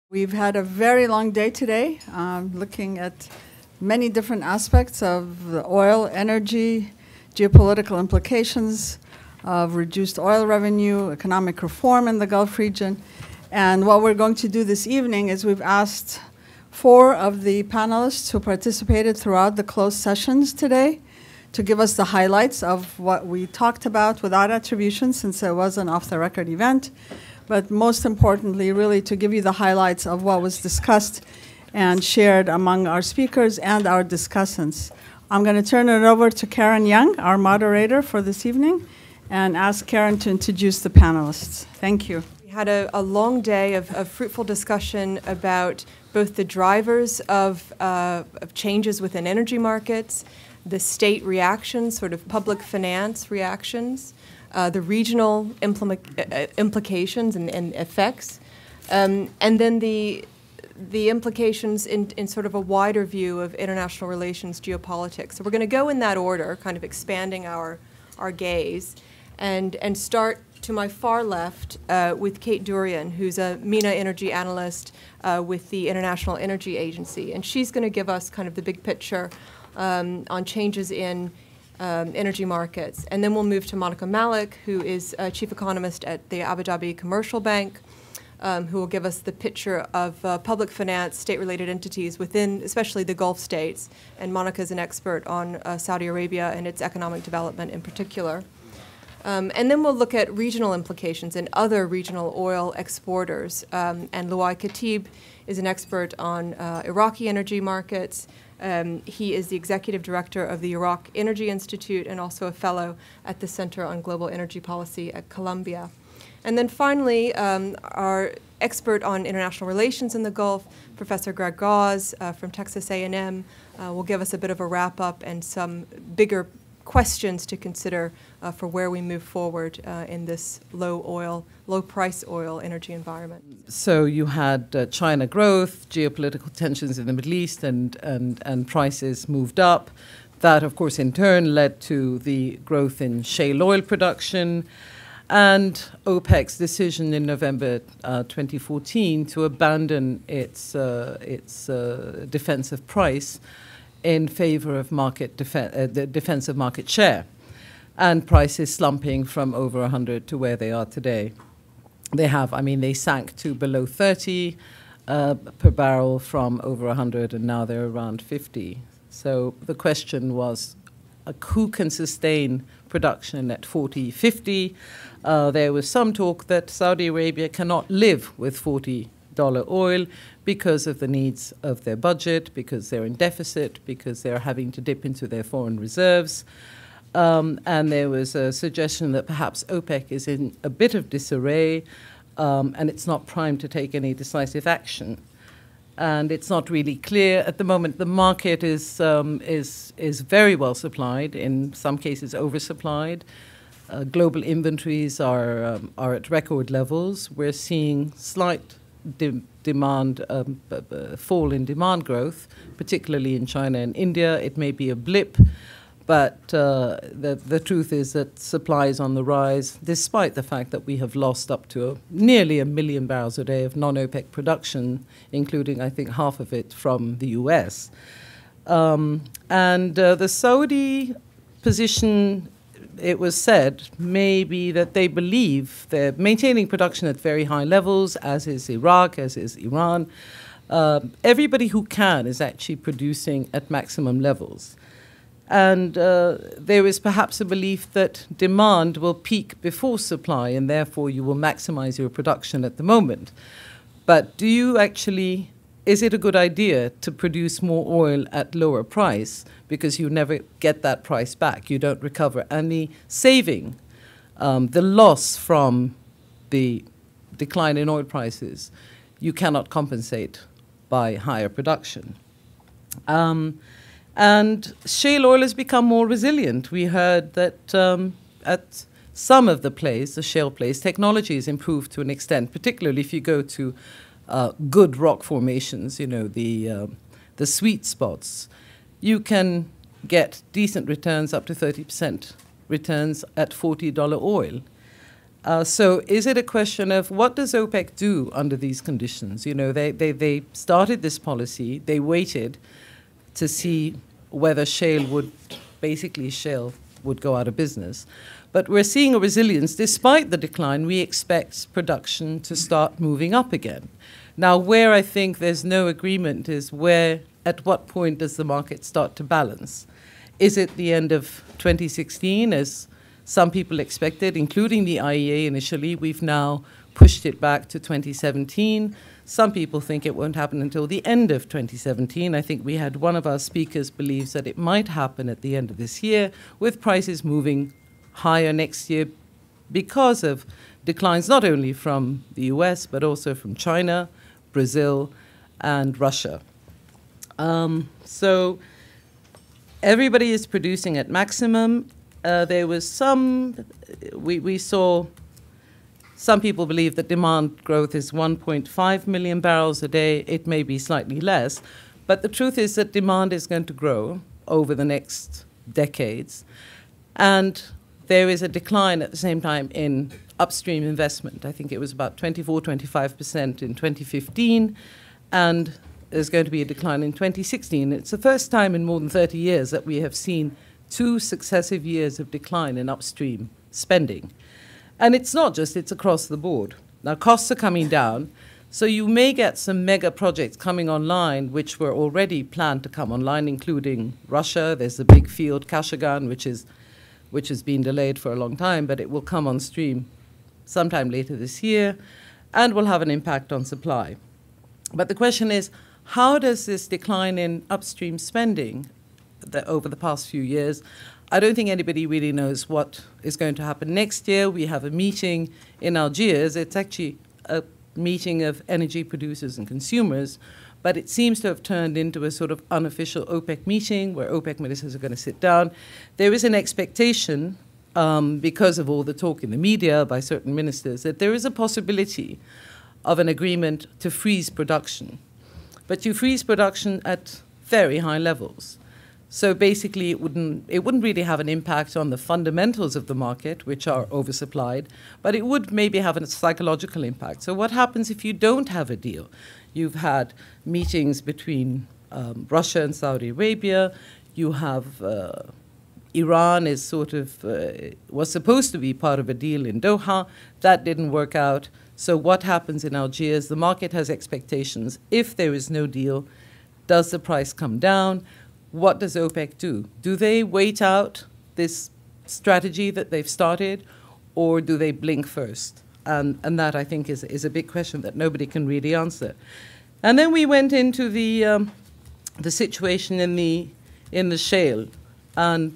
We've had a very long day today, looking at many different aspects of the oil, energy, geopolitical implications of reduced oil revenue, economic reform in the Gulf region. And what we're going to do this evening is we've asked 4 of the panelists who participated throughout the closed sessions today to give us the highlights of what we talked about without attribution, since it was an off-the-record event. But most importantly, really to give you the highlights of what was discussed and shared among our speakers and our discussants. I'm going to turn it over to Karen Young, our moderator for this evening, and ask Karen to introduce the panelists. Thank you. We had a long day of fruitful discussion about both the drivers of changes within energy markets, the state reactions, sort of public finance reactions, the regional implications and effects, and then the implications in sort of a wider view of international relations, geopolitics. So we're going to go in that order, kind of expanding our gaze, and start to my far left with Kate Dourian, who's a MENA energy analyst with the International Energy Agency, and she's going to give us kind of the big picture on changes in energy markets. And then we'll move to Malik, who is chief economist at the Abu Dhabi Commercial Bank, who will give us the picture of public finance, state-related entities within, especially the Gulf states. And Monica is an expert on Saudi Arabia and its economic development in particular. And then we'll look at regional implications and other regional oil exporters. And Luay al-Khatteeb is an expert on Iraqi energy markets. He is the executive director of the Iraq Energy Institute and also a fellow at the Center on Global Energy Policy at Columbia. And then finally, our expert on international relations in the Gulf, Professor Gause from Texas A&M, will give us a bit of a wrap-up and some bigger questions to consider for where we move forward in this low price oil energy environment. So you had China growth, geopolitical tensions in the Middle East, and prices moved up. That, of course, in turn led to the growth in shale oil production and OPEC's decision in November 2014 to abandon its defensive price in favor of the defense of market share, and prices slumping from over 100 to where they are today. They sank to below 30 per barrel from over 100, and now they're around 50. So the question was, who can sustain production at 40, 50? There was some talk that Saudi Arabia cannot live with $40 oil because of the needs of their budget, because they're in deficit, because they're having to dip into their foreign reserves. And there was a suggestion that perhaps OPEC is in a bit of disarray and it's not primed to take any decisive action. And it's not really clear. At the moment, the market is very well supplied, in some cases oversupplied. Global inventories are at record levels. We're seeing slight demand fall in demand growth, particularly in China and India. It may be a blip, but the truth is that supply is on the rise, despite the fact that we have lost up to nearly 1 million barrels a day of non-OPEC production, including, I think, half of it from the US. The Saudi position, it was said, may be that they believe they're maintaining production at very high levels, as is Iraq, as is Iran. Everybody who can is actually producing at maximum levels. And there is perhaps a belief that demand will peak before supply, and therefore you will maximize your production at the moment. But is it a good idea to produce more oil at lower price, because you never get that price back, you don't recover? And the saving, the loss from the decline in oil prices, you cannot compensate by higher production. And shale oil has become more resilient. We heard that at some of the shale plays, technology has improved to an extent, particularly if you go to good rock formations, the sweet spots. You can get decent returns, up to 30% returns at $40 oil. So is it a question of what does OPEC do under these conditions? You know, they started this policy, they waited to see whether shale would go out of business. But we're seeing a resilience. Despite the decline, we expect production to start moving up again. Now, where I think there's no agreement is at what point does the market start to balance? Is it the end of 2016, as some people expected, including the IEA initially? We've now pushed it back to 2017. Some people think it won't happen until the end of 2017. I think we had one of our speakers believes that it might happen at the end of this year, with prices moving higher next year because of declines not only from the US, but also from China, Brazil, and Russia. So everybody is producing at maximum. There was we saw some people believe that demand growth is 1.5 million barrels a day. It may be slightly less, but the truth is that demand is going to grow over the next decades. And there is a decline at the same time in upstream investment. I think it was about 25% in 2015, and there's going to be a decline in 2016. It's the first time in more than 30 years that we have seen 2 successive years of decline in upstream spending. And it's not just, it's across the board. Now, costs are coming down, so you may get some mega projects coming online which were already planned to come online, including Russia. There's a big field, Kashagan, which has been delayed for a long time, but it will come on stream sometime later this year and will have an impact on supply. But the question is, how does this decline in upstream spending over the past few years? I don't think anybody really knows what is going to happen next year. We have a meeting in Algiers. It's actually a meeting of energy producers and consumers, but it seems to have turned into a sort of unofficial OPEC meeting where OPEC ministers are going to sit down. There is an expectation, because of all the talk in the media by certain ministers, that there is a possibility of an agreement to freeze production. But you freeze production at very high levels. So basically, it wouldn't really have an impact on the fundamentals of the market, which are oversupplied, but it would maybe have a psychological impact. So what happens if you don't have a deal? You've had meetings between Russia and Saudi Arabia. You have Iran is was supposed to be part of a deal in Doha. That didn't work out. So what happens in Algiers? The market has expectations. If there is no deal, does the price come down? What does OPEC do? Do they wait out this strategy that they've started, or do they blink first? And that, I think, is a big question that nobody can really answer. And then we went into the situation in the shale, and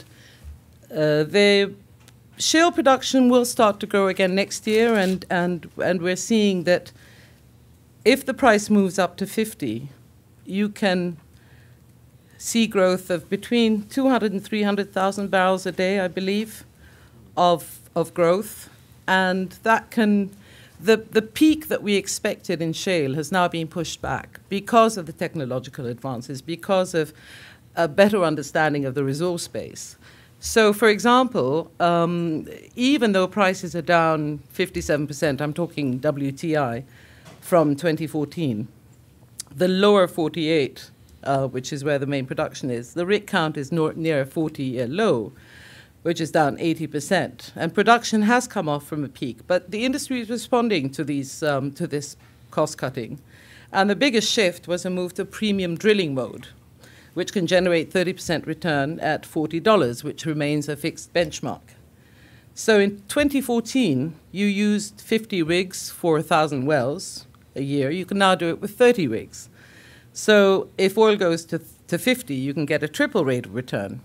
the shale production will start to grow again next year, and we're seeing that if the price moves up to 50, you can see growth of between 200 and 300,000 barrels a day, I believe, of growth. And that the peak that we expected in shale has now been pushed back because of the technological advances, because of a better understanding of the resource base. So, for example, even though prices are down 57%, I'm talking WTI, from 2014, the lower 48, which is where the main production is, the rig count is near a 40-year low, which is down 80%. And production has come off from a peak, but the industry is responding to this cost-cutting. And the biggest shift was a move to premium drilling mode, which can generate 30% return at $40, which remains a fixed benchmark. So in 2014, you used 50 rigs for 1,000 wells a year. You can now do it with 30 rigs. So if oil goes to 50, you can get a triple rate of return.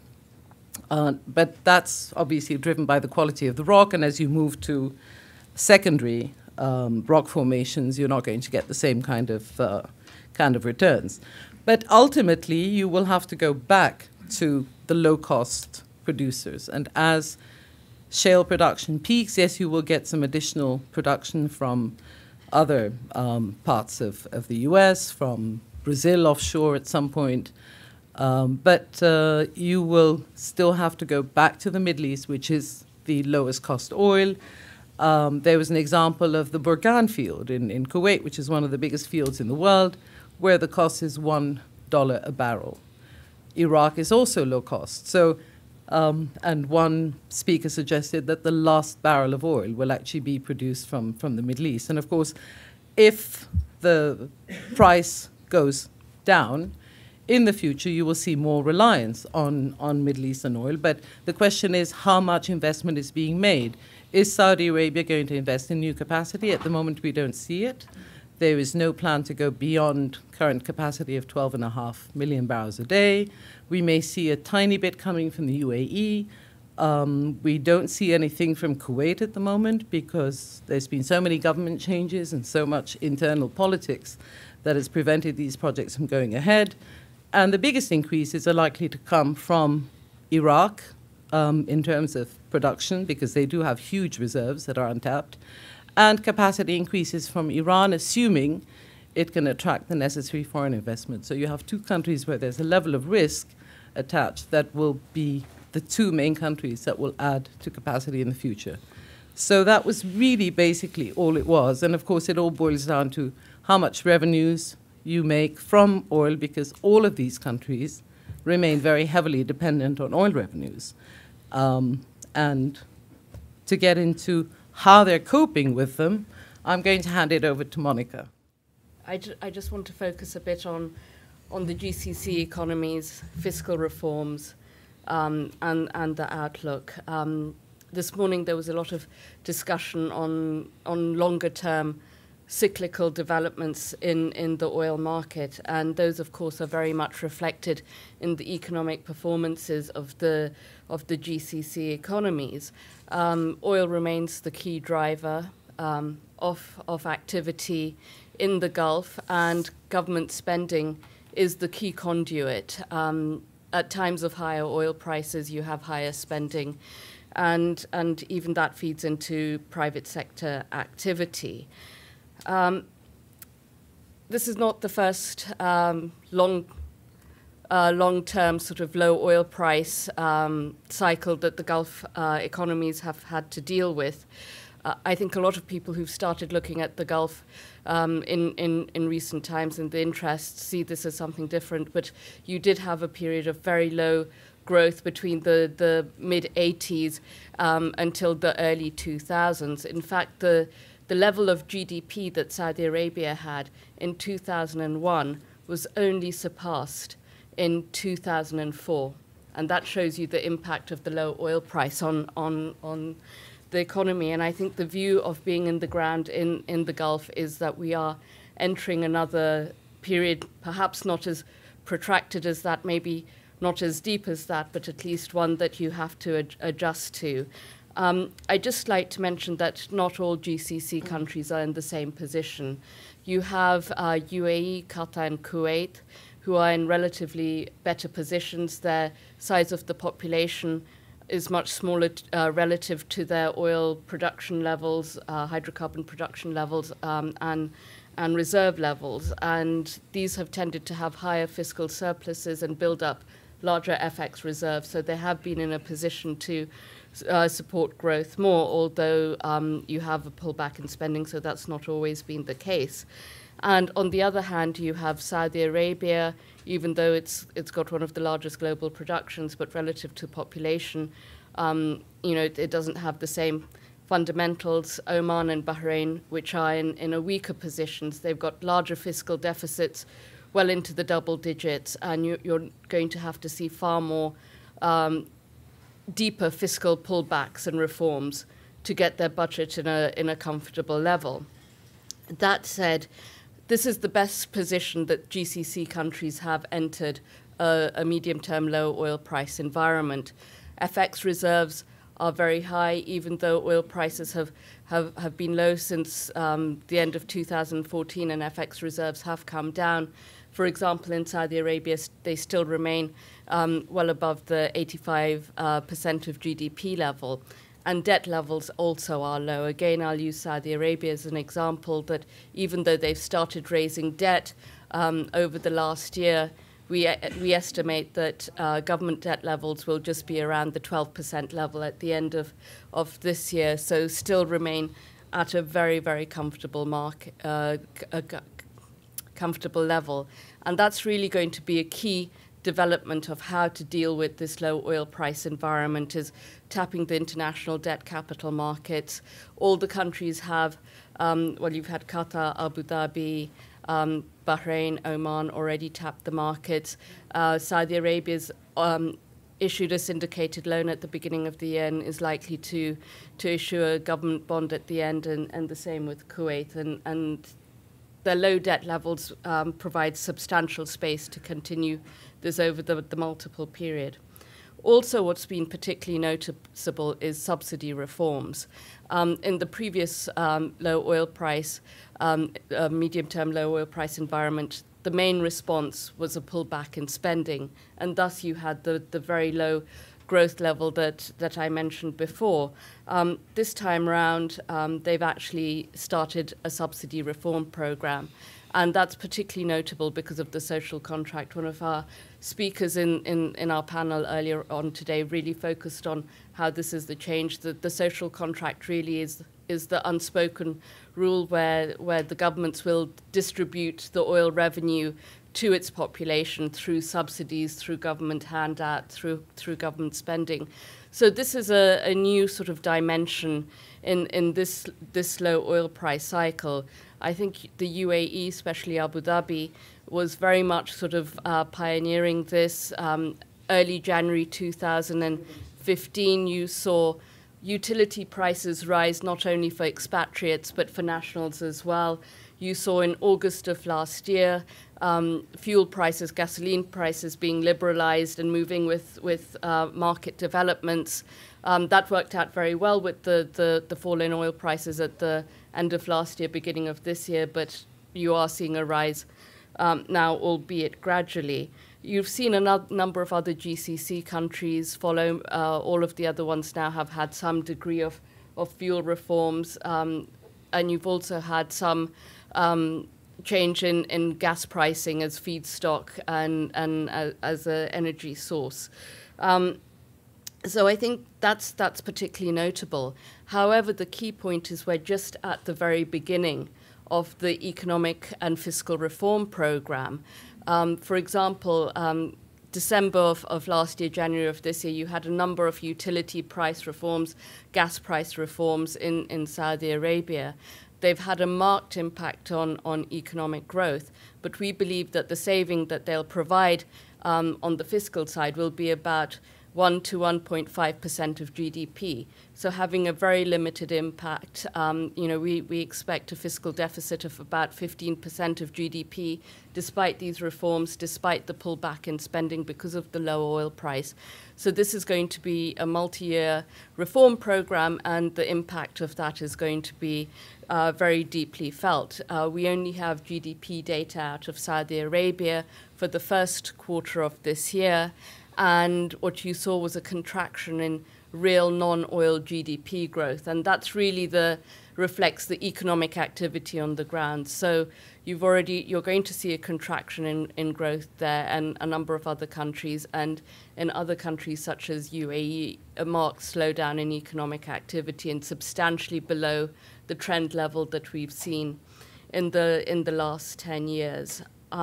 But that's obviously driven by the quality of the rock, and as you move to secondary rock formations, you're not going to get the same kind of returns. But ultimately, you will have to go back to the low-cost producers. And as shale production peaks, yes, you will get some additional production from other parts of the U.S., from Brazil offshore at some point. But you will still have to go back to the Middle East, which is the lowest cost oil. There was an example of the Burgan field in Kuwait, which is one of the biggest fields in the world, where the cost is $1 a barrel. Iraq is also low cost. So, and one speaker suggested that the last barrel of oil will actually be produced from the Middle East. And of course, if the price goes down, in the future you will see more reliance on Middle Eastern oil. But the question is how much investment is being made. Is Saudi Arabia going to invest in new capacity? At the moment, we don't see it. There is no plan to go beyond current capacity of 12.5 million barrels a day. We may see a tiny bit coming from the UAE. We don't see anything from Kuwait at the moment because there's been so many government changes and so much internal politics that has prevented these projects from going ahead. And the biggest increases are likely to come from Iraq in terms of production, because they do have huge reserves that are untapped, and capacity increases from Iran, assuming it can attract the necessary foreign investment. So you have two countries where there's a level of risk attached that will be the two main countries that will add to capacity in the future. So that was really basically all it was. And of course, it all boils down to how much revenues you make from oil, because all of these countries remain very heavily dependent on oil revenues. And to get into how they're coping with them, I'm going to hand it over to Monica. I just want to focus a bit on the GCC economies, fiscal reforms, and the outlook. This morning there was a lot of discussion on longer-term cyclical developments in the oil market, and those, of course, are very much reflected in the economic performances of the GCC economies. Oil remains the key driver of activity in the Gulf, and government spending is the key conduit. At times of higher oil prices, you have higher spending, and even that feeds into private sector activity. This is not the first long-term sort of low oil price cycle that the Gulf economies have had to deal with. I think a lot of people who've started looking at the Gulf in recent times and the interest see this as something different, but you did have a period of very low growth between the mid-80s until the early 2000s. In fact, the level of GDP that Saudi Arabia had in 2001 was only surpassed in 2004. And that shows you the impact of the low oil price on the economy. And I think the view of being in the ground in the Gulf is that we are entering another period, perhaps not as protracted as that, maybe not as deep as that, but at least one that you have to adjust to. I'd just like to mention that not all GCC countries are in the same position. You have UAE, Qatar, and Kuwait, who are in relatively better positions. Their size of the population is much smaller relative to their oil production levels, hydrocarbon production levels, and reserve levels. And these have tended to have higher fiscal surpluses and build up larger FX reserves. So they have been in a position to support growth more, although you have a pullback in spending, so that's not always been the case. And on the other hand, you have Saudi Arabia, even though it's got one of the largest global productions, but relative to population, it doesn't have the same fundamentals. Oman and Bahrain, which are in a weaker positions, they've got larger fiscal deficits, well into the double digits, and you're going to have to see far more deeper fiscal pullbacks and reforms to get their budget in a comfortable level. That said, this is the best position that GCC countries have entered a medium-term low oil price environment. FX reserves are very high, even though oil prices have been low since the end of 2014, and FX reserves have come down. For example, in Saudi Arabia, they still remain well above the 85% of GDP level. And debt levels also are low. Again, I'll use Saudi Arabia as an example that even though they've started raising debt over the last year, we estimate that government debt levels will just be around the 12% level at the end of this year, so still remain at a very, very comfortable comfortable level. And that's really going to be a key development of how to deal with this low oil price environment, is tapping the international debt capital markets. All the countries have, well, you've had Qatar, Abu Dhabi, Bahrain, Oman already tapped the markets. Saudi Arabia's issued a syndicated loan at the beginning of the year and is likely to issue a government bond at the end, and the same with Kuwait. And their low debt levels provide substantial space to continue this over the multiple period. Also, what's been particularly noticeable is subsidy reforms. In the previous low oil price, medium-term low oil price environment, the main response was a pullback in spending, and thus you had the very low growth level that I mentioned before. This time around, they've actually started a subsidy reform program, and that's particularly notable because of the social contract. One of our speakers in our panel earlier on today really focused on how this is the change. The social contract really is the unspoken rule where the governments will distribute the oil revenue to its population through subsidies, through government handout, through government spending. So this is a new sort of dimension in this low oil price cycle. I think the UAE, especially Abu Dhabi, was very much sort of pioneering this. Early January 2015, you saw utility prices rise not only for expatriates but for nationals as well. You saw in August of last year fuel prices, gasoline prices being liberalized and moving with market developments. That worked out very well with the fall in oil prices at the end of last year, beginning of this year, but you are seeing a rise now, albeit gradually. You've seen a number of other GCC countries follow. All of the other ones now have had some degree of fuel reforms, and you've also had some change in gas pricing as feedstock and as an energy source. So I think that's particularly notable. However, the key point is we're just at the very beginning of the economic and fiscal reform program. For example, December of last year, January of this year, you had a number of utility price reforms, gas price reforms in Saudi Arabia. They've had a marked impact on economic growth, but we believe that the saving that they'll provide on the fiscal side will be about 1 to 1.5% of GDP. So having a very limited impact. We expect a fiscal deficit of about 15% of GDP, despite these reforms, despite the pullback in spending because of the low oil price. So this is going to be a multi-year reform program, and the impact of that is going to be very deeply felt. We only have GDP data out of Saudi Arabia for the first quarter of this year, and what you saw was a contraction in real non-oil GDP growth, and that's really reflects the economic activity on the ground. So you're going to see a contraction in growth there, and a number of other countries, and in other countries such as UAE, a marked slowdown in economic activity and substantially below the trend level that we've seen in the last 10 years.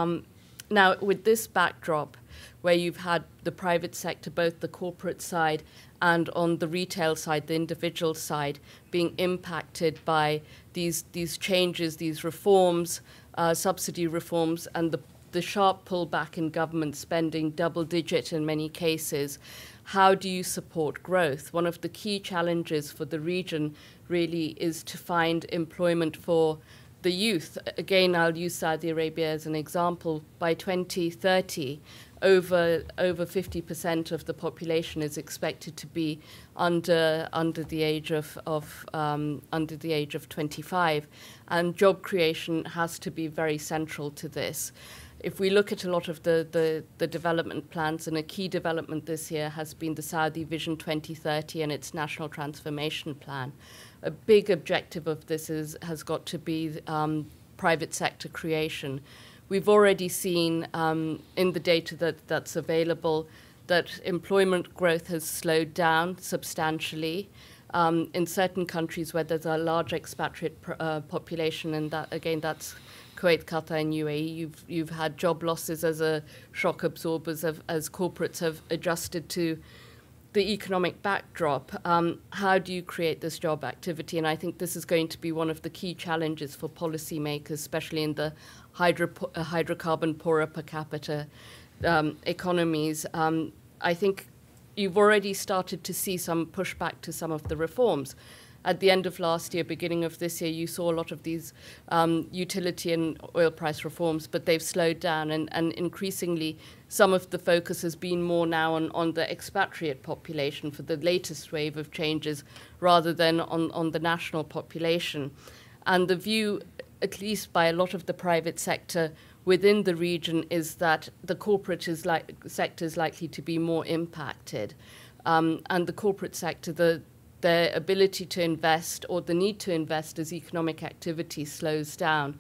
Now, with this backdrop, where you've had the private sector, both the corporate side and on the retail side, the individual side, being impacted by these changes, these reforms, subsidy reforms, and the sharp pullback in government spending, double-digit in many cases, how do you support growth? One of the key challenges for the region really is to find employment for the youth. Again, I'll use Saudi Arabia as an example. By 2030, over 50% of the population is expected to be under the age of 25, and job creation has to be very central to this. If we look at a lot of the development plans, and a key development this year has been the Saudi Vision 2030 and its National Transformation Plan. A big objective of this has got to be private sector creation. we've already seen in the data that's available that employment growth has slowed down substantially. In certain countries where there's a large expatriate population, and that again, that's Kuwait, Qatar, and UAE, you've had job losses as a shock absorbers as corporates have adjusted to the economic backdrop. How do you create this job activity? And I think this is going to be one of the key challenges for policymakers, especially in the hydrocarbon poorer per capita economies. I think you've already started to see some pushback to some of the reforms. At the end of last year, beginning of this year, you saw a lot of these utility and oil price reforms, but they've slowed down, and increasingly some of the focus has been more now on the expatriate population for the latest wave of changes rather than on the national population. And the view, at least by a lot of the private sector within the region, is that the corporate sector is likely to be more impacted. And the corporate sector, their ability to invest or the need to invest as economic activity slows down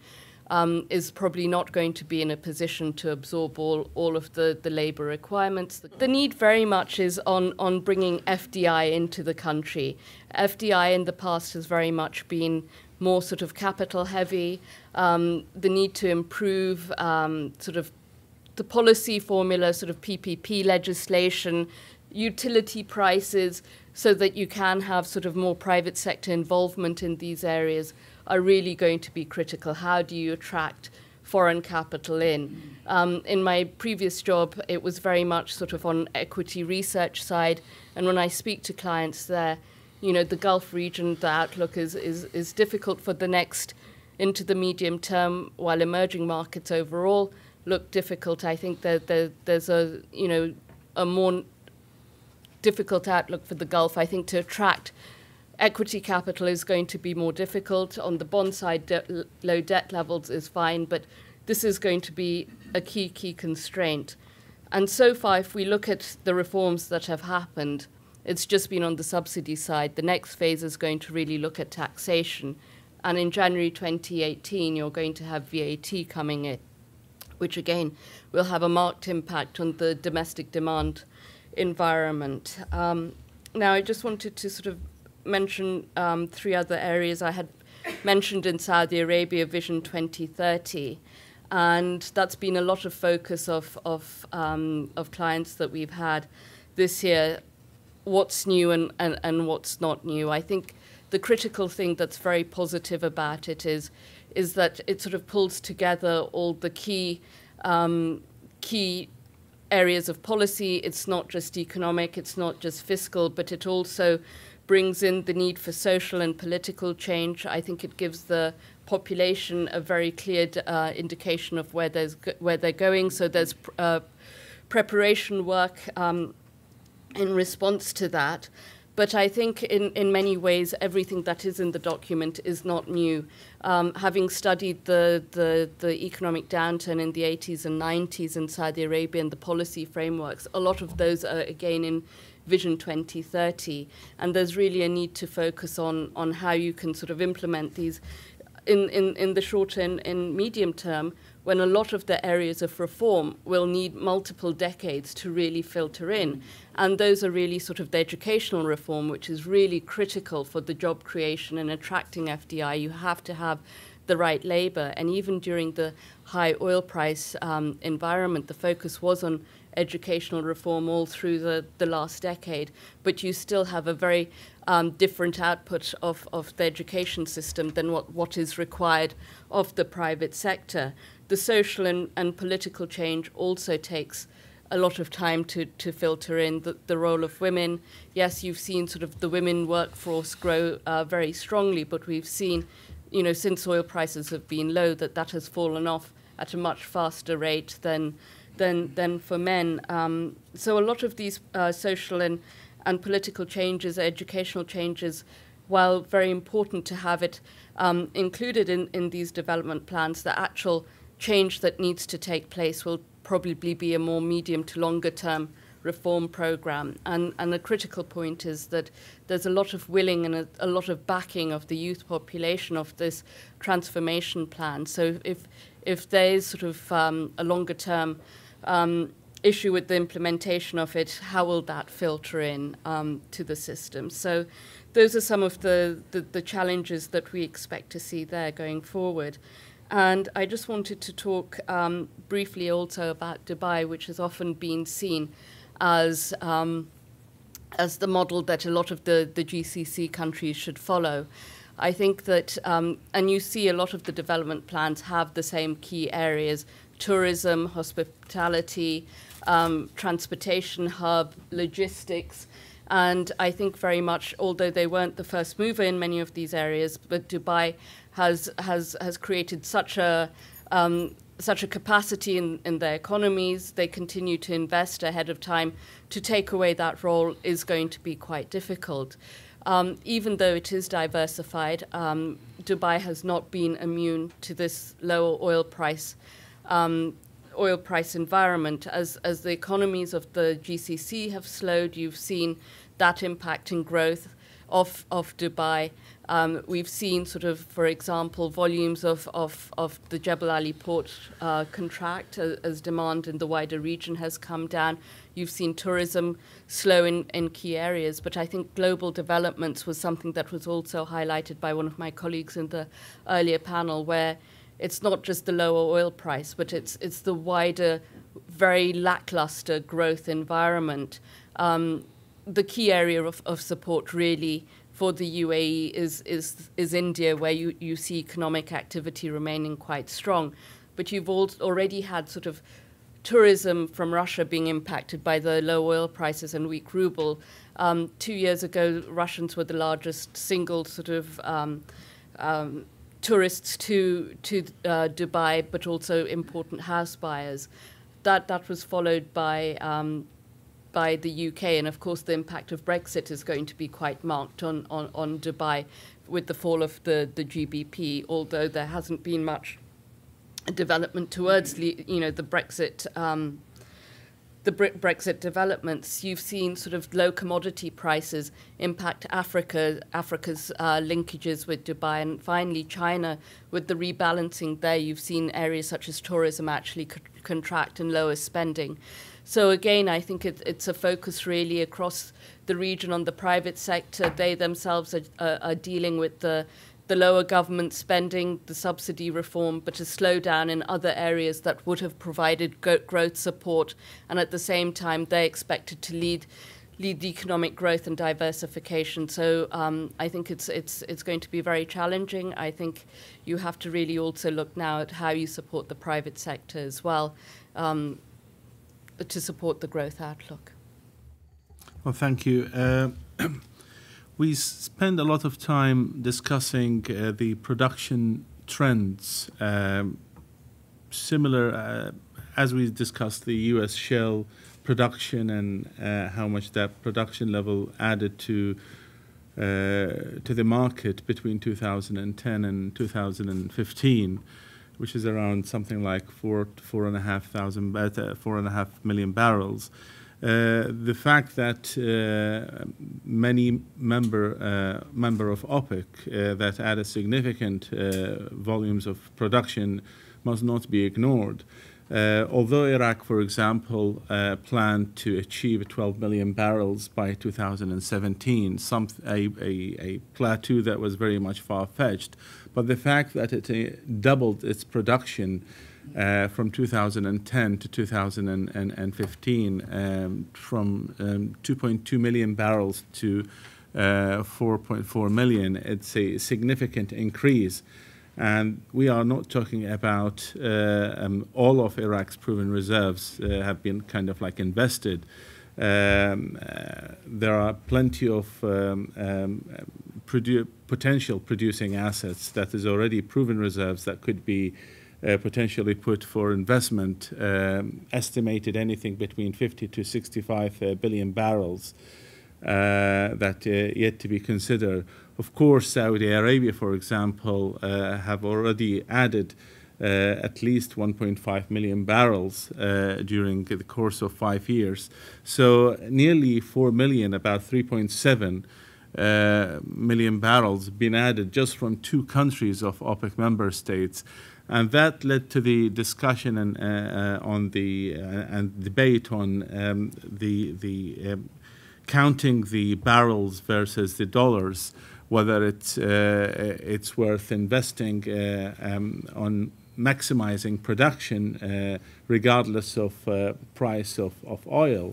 is probably not going to be in a position to absorb all of the labour requirements. The need very much is on bringing FDI into the country. FDI in the past has very much been more sort of capital heavy, the need to improve sort of the policy formula, sort of PPP legislation, utility prices, so that you can have sort of more private sector involvement in these areas are really going to be critical. How do you attract foreign capital in? In my previous job, it was very much sort of on equity research side, and when I speak to clients there, you know, the Gulf region, the outlook is difficult for the next, into the medium term, while emerging markets overall look difficult. I think that there's a, you know, a more difficult outlook for the Gulf. I think to attract equity capital is going to be more difficult. On the bond side, low debt levels is fine, but this is going to be a key constraint. And so far, if we look at the reforms that have happened, it's just been on the subsidy side. The next phase is going to really look at taxation. And in January 2018, you're going to have VAT coming in, which again will have a marked impact on the domestic demand environment. Now, I just wanted to sort of mention three other areas. I had mentioned in Saudi Arabia Vision 2030, and that's been a lot of focus of clients that we've had this year. What's new and what's not new. I think the critical thing that's very positive about it is that it sort of pulls together all the key areas of policy. It's not just economic, it's not just fiscal, but it also brings in the need for social and political change. I think it gives the population a very clear indication of where they're going. So there's preparation work in response to that. But I think in many ways, everything that is in the document is not new. Having studied the economic downturn in the 80s and 90s in Saudi Arabia and the policy frameworks, a lot of those are again in Vision 2030. And there's really a need to focus on how you can sort of implement these in the short and medium term, when a lot of the areas of reform will need multiple decades to really filter in. And those are really sort of the educational reform, which is really critical for the job creation and attracting FDI. You have to have the right labor. And even during the high oil price environment, the focus was on educational reform all through the last decade. But you still have a very different output of the education system than what is required of the private sector. The social and political change also takes a lot of time to filter in. The role of women, yes, you've seen sort of the women workforce grow very strongly, but we've seen, you know, since oil prices have been low, that has fallen off at a much faster rate than for men. So a lot of these social and political changes, educational changes, while very important to have it included in these development plans, the actual change that needs to take place will probably be a more medium to longer term reform program. And the critical point is that there's a lot of willing and a lot of backing of the youth population of this transformation plan. So if there's sort of a longer term issue with the implementation of it, how will that filter in to the system? So those are some of the challenges that we expect to see there going forward. And I just wanted to talk briefly also about Dubai, which has often been seen as the model that a lot of the GCC countries should follow. I think that, and you see a lot of the development plans have the same key areas: tourism, hospitality, transportation hub, logistics. And I think very much, although they weren't the first mover in many of these areas, but Dubai has created such a capacity in their economies. They continue to invest ahead of time. To take away that role is going to be quite difficult. Even though it is diversified, Dubai has not been immune to this lower oil price environment. As the economies of the GCC have slowed, you've seen that impacting growth of Dubai. We've seen sort of, for example, volumes of the Jebel Ali port contract as demand in the wider region has come down. You've seen tourism slow in key areas, but I think global developments was something that was also highlighted by one of my colleagues in the earlier panel, where it's not just the lower oil price, but it's the wider, very lackluster growth environment. The key area of support really for the UAE is India, where you see economic activity remaining quite strong. But you've already had sort of tourism from Russia being impacted by the low oil prices and weak ruble. 2 years ago, Russians were the largest single sort of tourists to Dubai, but also important house buyers. That was followed by the UK, and of course the impact of Brexit is going to be quite marked on Dubai with the fall of the GBP, although there hasn't been much development towards the Brexit developments. You've seen sort of low commodity prices impact Africa's linkages with Dubai, and finally China with the rebalancing there. You've seen areas such as tourism actually contract and lower spending. So again, I think it's a focus really across the region on the private sector. They themselves are dealing with the lower government spending, the subsidy reform, but a slowdown in other areas that would have provided growth support. And at the same time, they're expected to lead the economic growth and diversification. So I think it's going to be very challenging. I think you have to really also look now at how you support the private sector as well, to support the growth outlook. Well, thank you. We spend a lot of time discussing the production trends, similar as we discussed the U.S. shale production and how much that production level added to the market between 2010 and 2015, which is around something like 4.5 million barrels. The fact that many member of OPEC that added significant volumes of production must not be ignored. Although Iraq, for example, planned to achieve 12 million barrels by 2017, a plateau that was very much far-fetched, but the fact that it doubled its production from 2010 to 2015, from 2.2 million barrels to 4.4 million, it's a significant increase. And we are not talking about all of Iraq's proven reserves have been kind of like invested. There are plenty of potential producing assets that is already proven reserves that could be potentially put for investment, estimated anything between 50 to 65 billion barrels that yet to be considered. Of course, Saudi Arabia, for example, have already added at least 1.5 million barrels during the course of 5 years. So nearly 4 million, about 3.7 million barrels been added just from 2 countries of OPEC member states. And that led to the discussion and on the and debate on the counting the barrels versus the dollars, whether it's worth investing on maximizing production regardless of price of oil.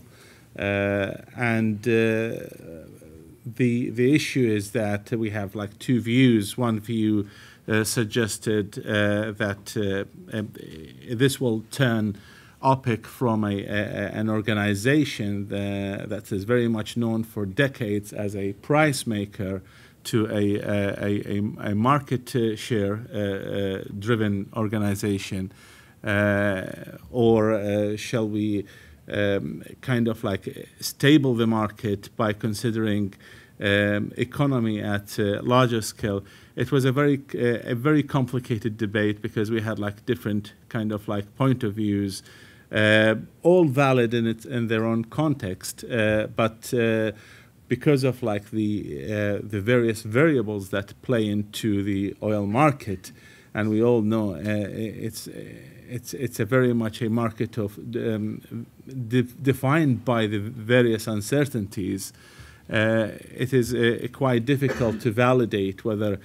The issue is that we have like two views. One view suggested that this will turn OPEC from an organization that is very much known for decades as a price maker to a market share driven organization, or shall we kind of like stable the market by considering economy at larger scale. It was a very complicated debate because we had like different kind of like point of views, all valid in their own context, but because of like the various variables that play into the oil market, and we all know it's a very much a market of defined by the various uncertainties. It is quite difficult to validate whether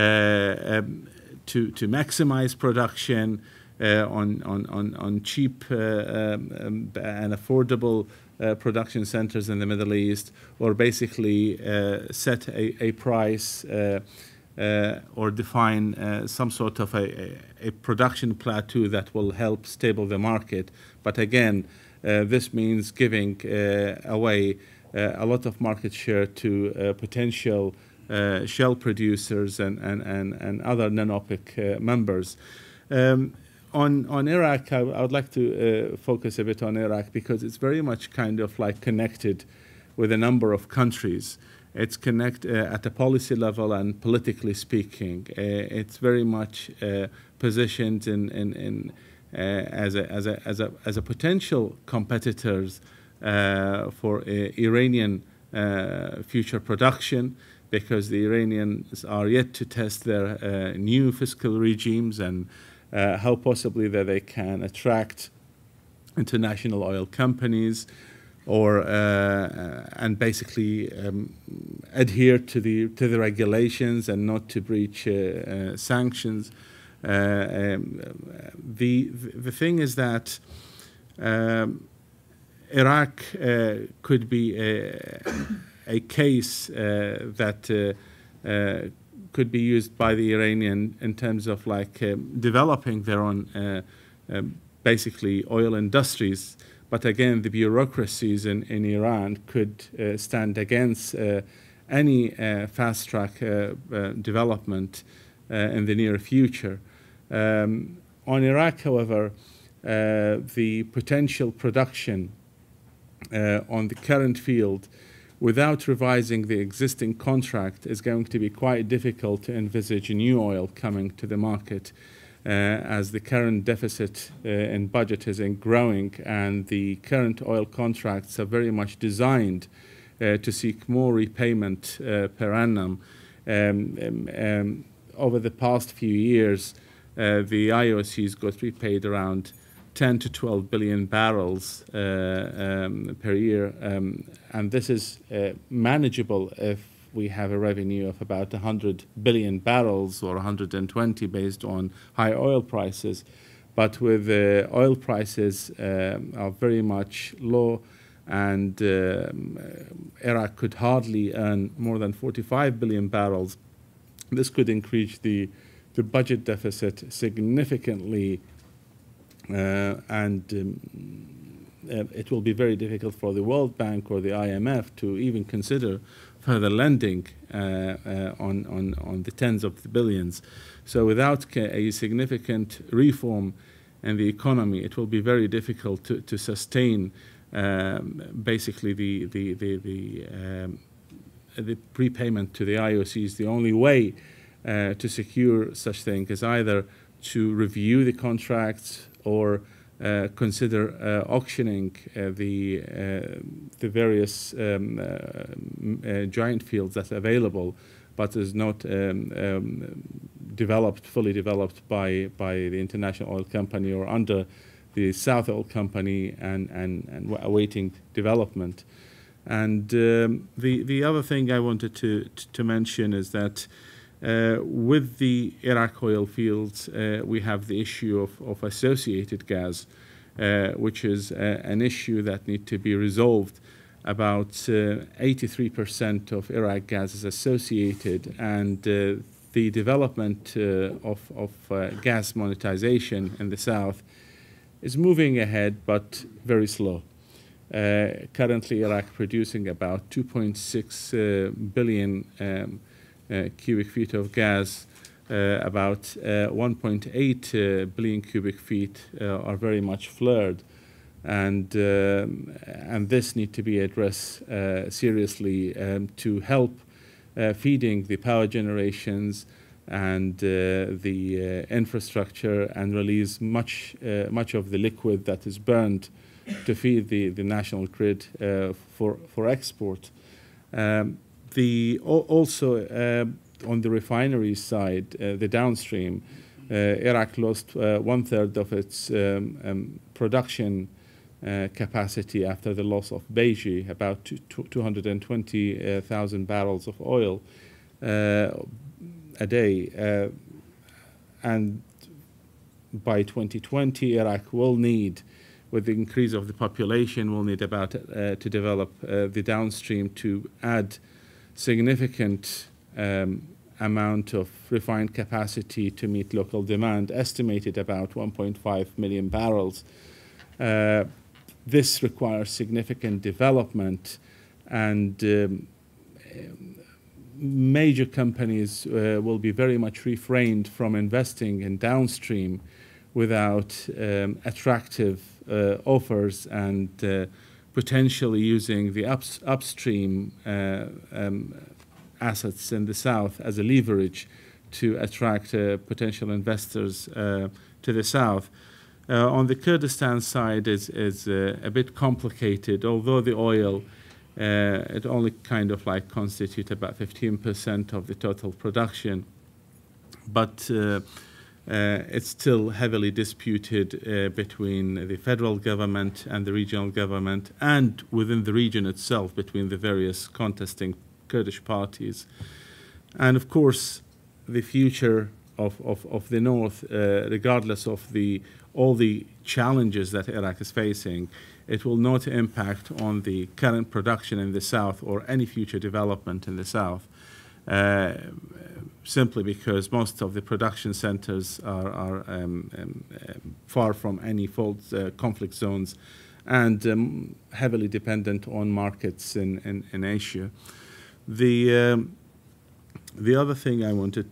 to maximize production on cheap and affordable production centers in the Middle East, or basically set a price or define some sort of a production plateau that will help stable the market. But again, this means giving away a lot of market share to potential shell producers and other non-OPEC members. On Iraq, I would like to focus a bit on Iraq because it's very much kind of like connected with a number of countries. It's connected at a policy level and politically speaking. It's very much positioned as a potential competitors for Iranian future production, because the Iranians are yet to test their new fiscal regimes and how possibly that they can attract international oil companies or and basically adhere to the regulations and not to breach sanctions. The thing is that Iraq could be a case that could be used by the Iranian in terms of like developing their own basically oil industries. But again, the bureaucracies in Iran could stand against any fast-track development in the near future. On Iraq, however, the potential production on the current field without revising the existing contract is going to be quite difficult to envisage new oil coming to the market, as the current deficit in budget is growing, and the current oil contracts are very much designed to seek more repayment per annum. Over the past few years, the IOCs got repaid around 10 to 12 billion barrels per year, and this is manageable if we have a revenue of about 100 billion barrels or 120 based on high oil prices. But with oil prices are very much low, and Iraq could hardly earn more than 45 billion barrels, this could increase the budget deficit significantly, and it will be very difficult for the World Bank or the IMF to even consider further lending on the tens of the billions. So without a significant reform in the economy, it will be very difficult to sustain basically the prepayment to the IOCs. The only way to secure such thing is either to review the contracts or consider auctioning the various giant fields that are available, but is not fully developed by the International Oil Company or under the South Oil Company and awaiting development. And the other thing I wanted to mention is that with the Iraq oil fields, we have the issue of associated gas, which is an issue that needs to be resolved. About 83% of Iraq gas is associated, and the development of gas monetization in the south is moving ahead, but very slow. Currently, Iraq producing about 2.6 billion cubic feet of gas. About 1.8 billion cubic feet are very much flared, and this need to be addressed seriously to help feeding the power generations and the infrastructure and release much of the liquid that is burned to feed the national grid for export. Also on the refinery side, the downstream, Iraq lost 1/3 of its production capacity after the loss of Beji, about 220,000 barrels of oil a day. And by 2020, Iraq will need, with the increase of the population, will need about to develop the downstream to add significant amount of refined capacity to meet local demand, estimated about 1.5 million barrels. This requires significant development, and major companies will be very much refrained from investing in downstream without attractive offers and potentially using the upstream assets in the south as a leverage to attract potential investors to the south. On the Kurdistan side is a bit complicated, although the oil it only kind of like constitute about 15% of the total production, but it's still heavily disputed between the federal government and the regional government, and within the region itself between the various contesting Kurdish parties. And of course, the future of the north, regardless of all the challenges that Iraq is facing, it will not impact on the current production in the south or any future development in the south, simply because most of the production centers are far from any conflict zones and heavily dependent on markets in Asia. The other thing I wanted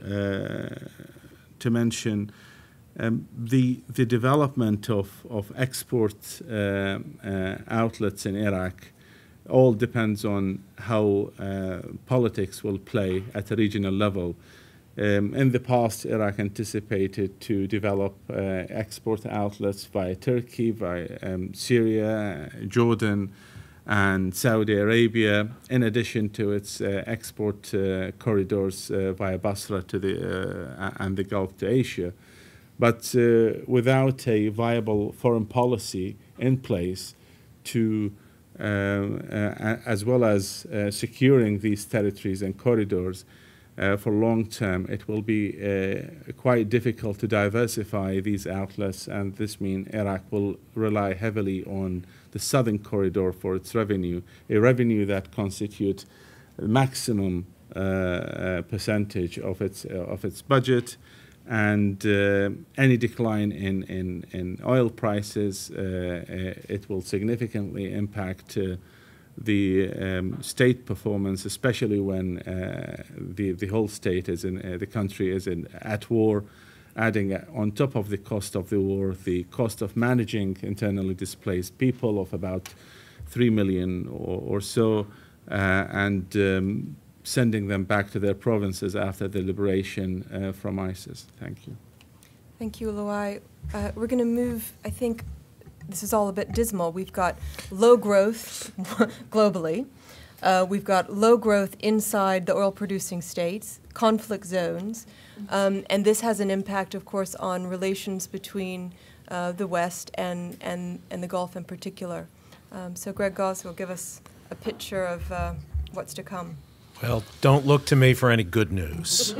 to mention, the development of export outlets in Iraq all depends on how politics will play at a regional level. In the past, Iraq anticipated to develop export outlets via Turkey, via Syria, Jordan, and Saudi Arabia, in addition to its export corridors via Basra to and the Gulf to Asia. But without a viable foreign policy in place to, as well as securing these territories and corridors for long term, it will be quite difficult to diversify these outlets, and this means Iraq will rely heavily on the southern corridor for its revenue, a revenue that constitutes maximum percentage of its budget. And any decline in oil prices, it will significantly impact the state performance, especially when the whole state is the country is at war, adding on top of the cost of the war, the cost of managing internally displaced people of about 3 million or so, and sending them back to their provinces after the liberation from ISIS. Thank you. Thank you, Luay. We're going to move, I think this is all a bit dismal. We've got low growth globally. We've got low growth inside the oil-producing states, conflict zones. And this has an impact, of course, on relations between the West and the Gulf in particular. So Greg Gause will give us a picture of what's to come. Well, don't look to me for any good news.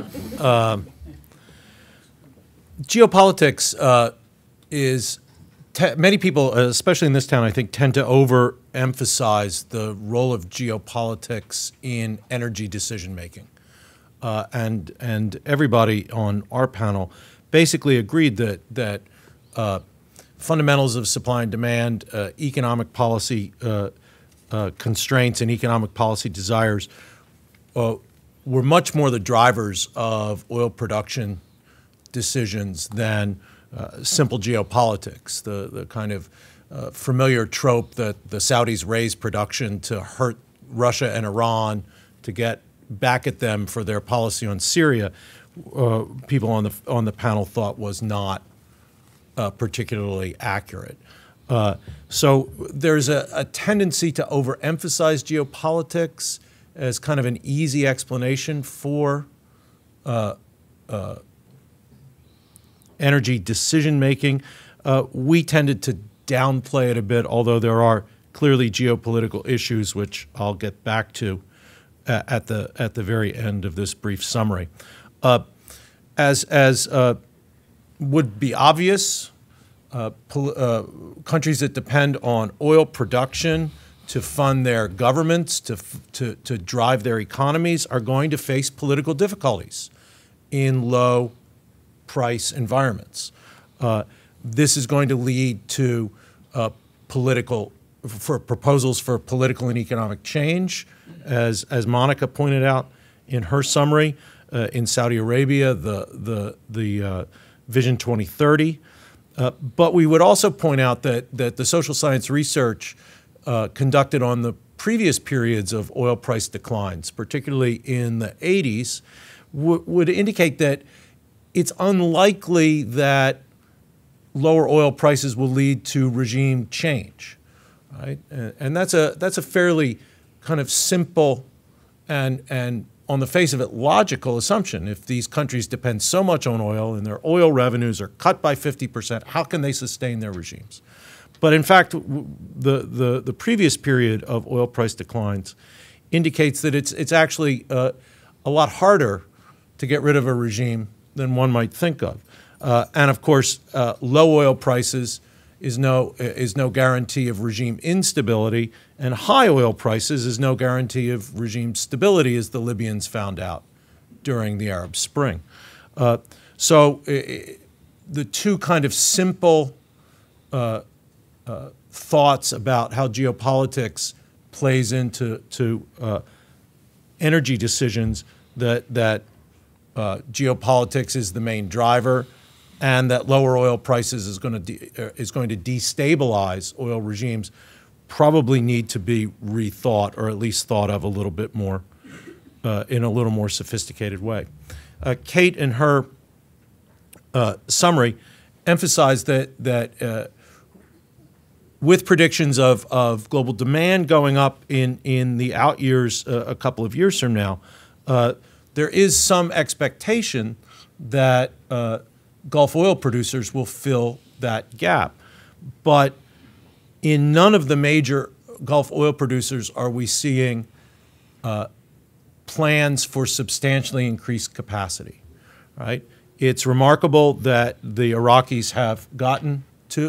Geopolitics is, many people, especially in this town, I think, tend to overemphasize the role of geopolitics in energy decision-making. And everybody on our panel basically agreed that fundamentals of supply and demand, economic policy constraints and economic policy desires were much more the drivers of oil production decisions than simple geopolitics, the kind of familiar trope that the Saudis raise production to hurt Russia and Iran to get back at them for their policy on Syria. People on the panel thought was not particularly accurate. So there's a tendency to overemphasize geopolitics as kind of an easy explanation for energy decision-making. We tended to downplay it a bit, although there are clearly geopolitical issues, which I'll get back to at the very end of this brief summary. As would be obvious, countries that depend on oil production to fund their governments, to drive their economies, are going to face political difficulties in low price environments. This is going to lead to proposals for political and economic change, as Monica pointed out in her summary. In Saudi Arabia, the Vision 2030. But we would also point out that the social science research conducted on the previous periods of oil price declines, particularly in the 80s, would indicate that it's unlikely that lower oil prices will lead to regime change, right? And that's a fairly kind of simple and on the face of it logical assumption. If these countries depend so much on oil and their oil revenues are cut by 50%, how can they sustain their regimes? But in fact, the previous period of oil price declines indicates that it's actually a lot harder to get rid of a regime than one might think of. And of course, low oil prices is no guarantee of regime instability, and high oil prices is no guarantee of regime stability, as the Libyans found out during the Arab Spring. So the two kind of simple thoughts about how geopolitics plays into energy decisions, that geopolitics is the main driver, and that lower oil prices is going to destabilize oil regimes, probably need to be rethought, or at least thought of a little bit more in a little more sophisticated way. Kate, in her summary, emphasized that with predictions of global demand going up in the out years, a couple of years from now, there is some expectation that Gulf oil producers will fill that gap. But in none of the major Gulf oil producers are we seeing plans for substantially increased capacity, right? It's remarkable that the Iraqis have gotten to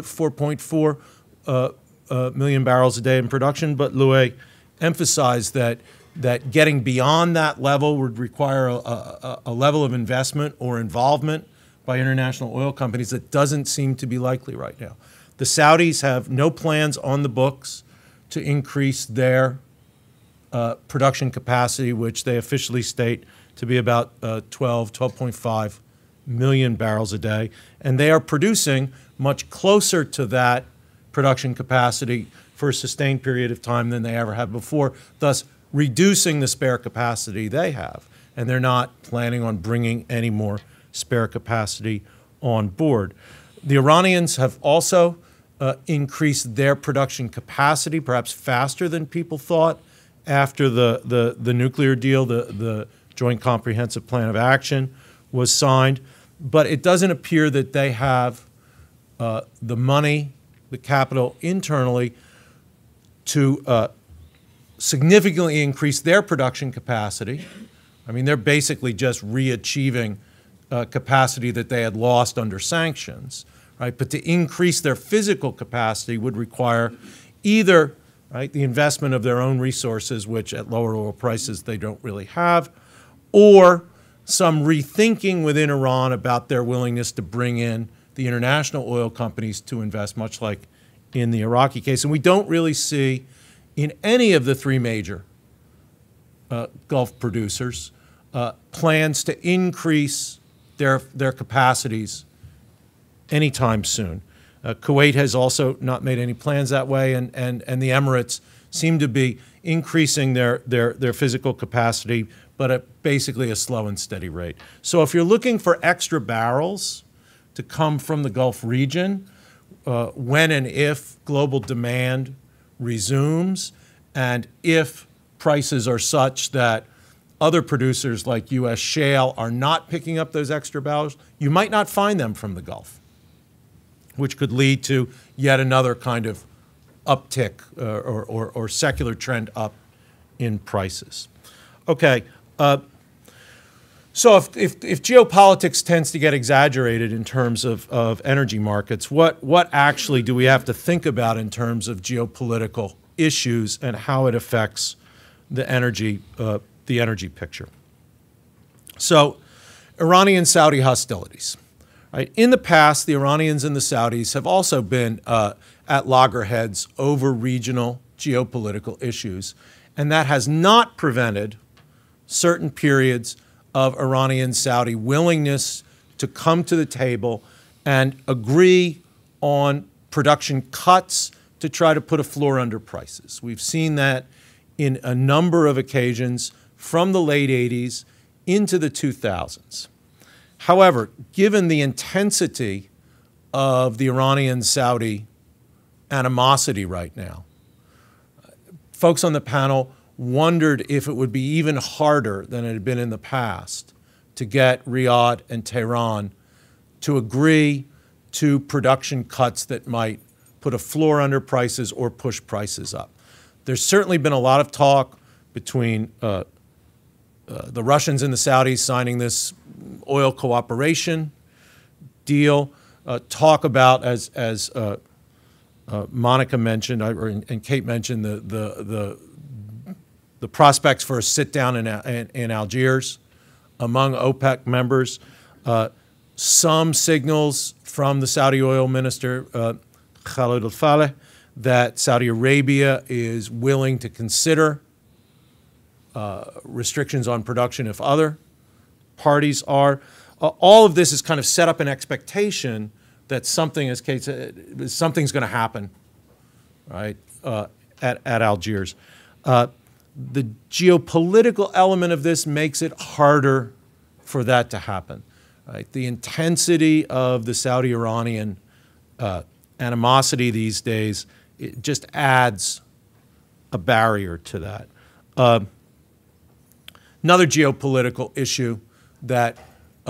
4.4 million barrels a day in production, but Luay emphasized that getting beyond that level would require a level of investment or involvement by international oil companies that doesn't seem to be likely right now. The Saudis have no plans on the books to increase their production capacity, which they officially state to be about 12.5 million barrels a day. And they are producing much closer to that production capacity for a sustained period of time than they ever have before, thus reducing the spare capacity they have. And they're not planning on bringing any more spare capacity on board. The Iranians have also increased their production capacity, perhaps faster than people thought, after the nuclear deal. The Joint Comprehensive Plan of Action was signed, but it doesn't appear that they have the money, the capital internally to significantly increase their production capacity. I mean, they're basically just re-achieving capacity that they had lost under sanctions, right? But to increase their physical capacity would require either, right, the investment of their own resources, which at lower oil prices they don't really have, or some rethinking within Iran about their willingness to bring in the international oil companies to invest, much like in the Iraqi case. And we don't really see in any of the three major Gulf producers plans to increase their capacities anytime soon. Kuwait has also not made any plans that way, and the Emirates seem to be increasing their physical capacity, but at basically a slow and steady rate. So if you're looking for extra barrels to come from the Gulf region, when and if global demand resumes, and if prices are such that other producers like U.S. shale are not picking up those extra barrels, you might not find them from the Gulf, which could lead to yet another kind of uptick or secular trend up in prices. Okay, so if geopolitics tends to get exaggerated in terms of energy markets, what actually do we have to think about in terms of geopolitical issues and how it affects the energy picture? So, Iranian-Saudi hostilities. Right. In the past, the Iranians and the Saudis have also been at loggerheads over regional geopolitical issues, and that has not prevented certain periods of Iranian-Saudi willingness to come to the table and agree on production cuts to try to put a floor under prices. We've seen that in a number of occasions from the late 80s into the 2000s. However, given the intensity of the Iranian-Saudi animosity right now, folks on the panel wondered if it would be even harder than it had been in the past to get Riyadh and Tehran to agree to production cuts that might put a floor under prices or push prices up. There's certainly been a lot of talk between the Russians and the Saudis signing this oil cooperation deal, talk about, as Monica mentioned, and Kate mentioned, the prospects for a sit-down in Algiers among OPEC members. Some signals from the Saudi oil minister, Khalid al-Faleh, that Saudi Arabia is willing to consider restrictions on production if other parties are. All of this is kind of set up an expectation that something, as Kate said, something's going to happen, right, at Algiers. The geopolitical element of this makes it harder for that to happen. Right? The intensity of the Saudi-Iranian animosity these days, it just adds a barrier to that. Another geopolitical issue that,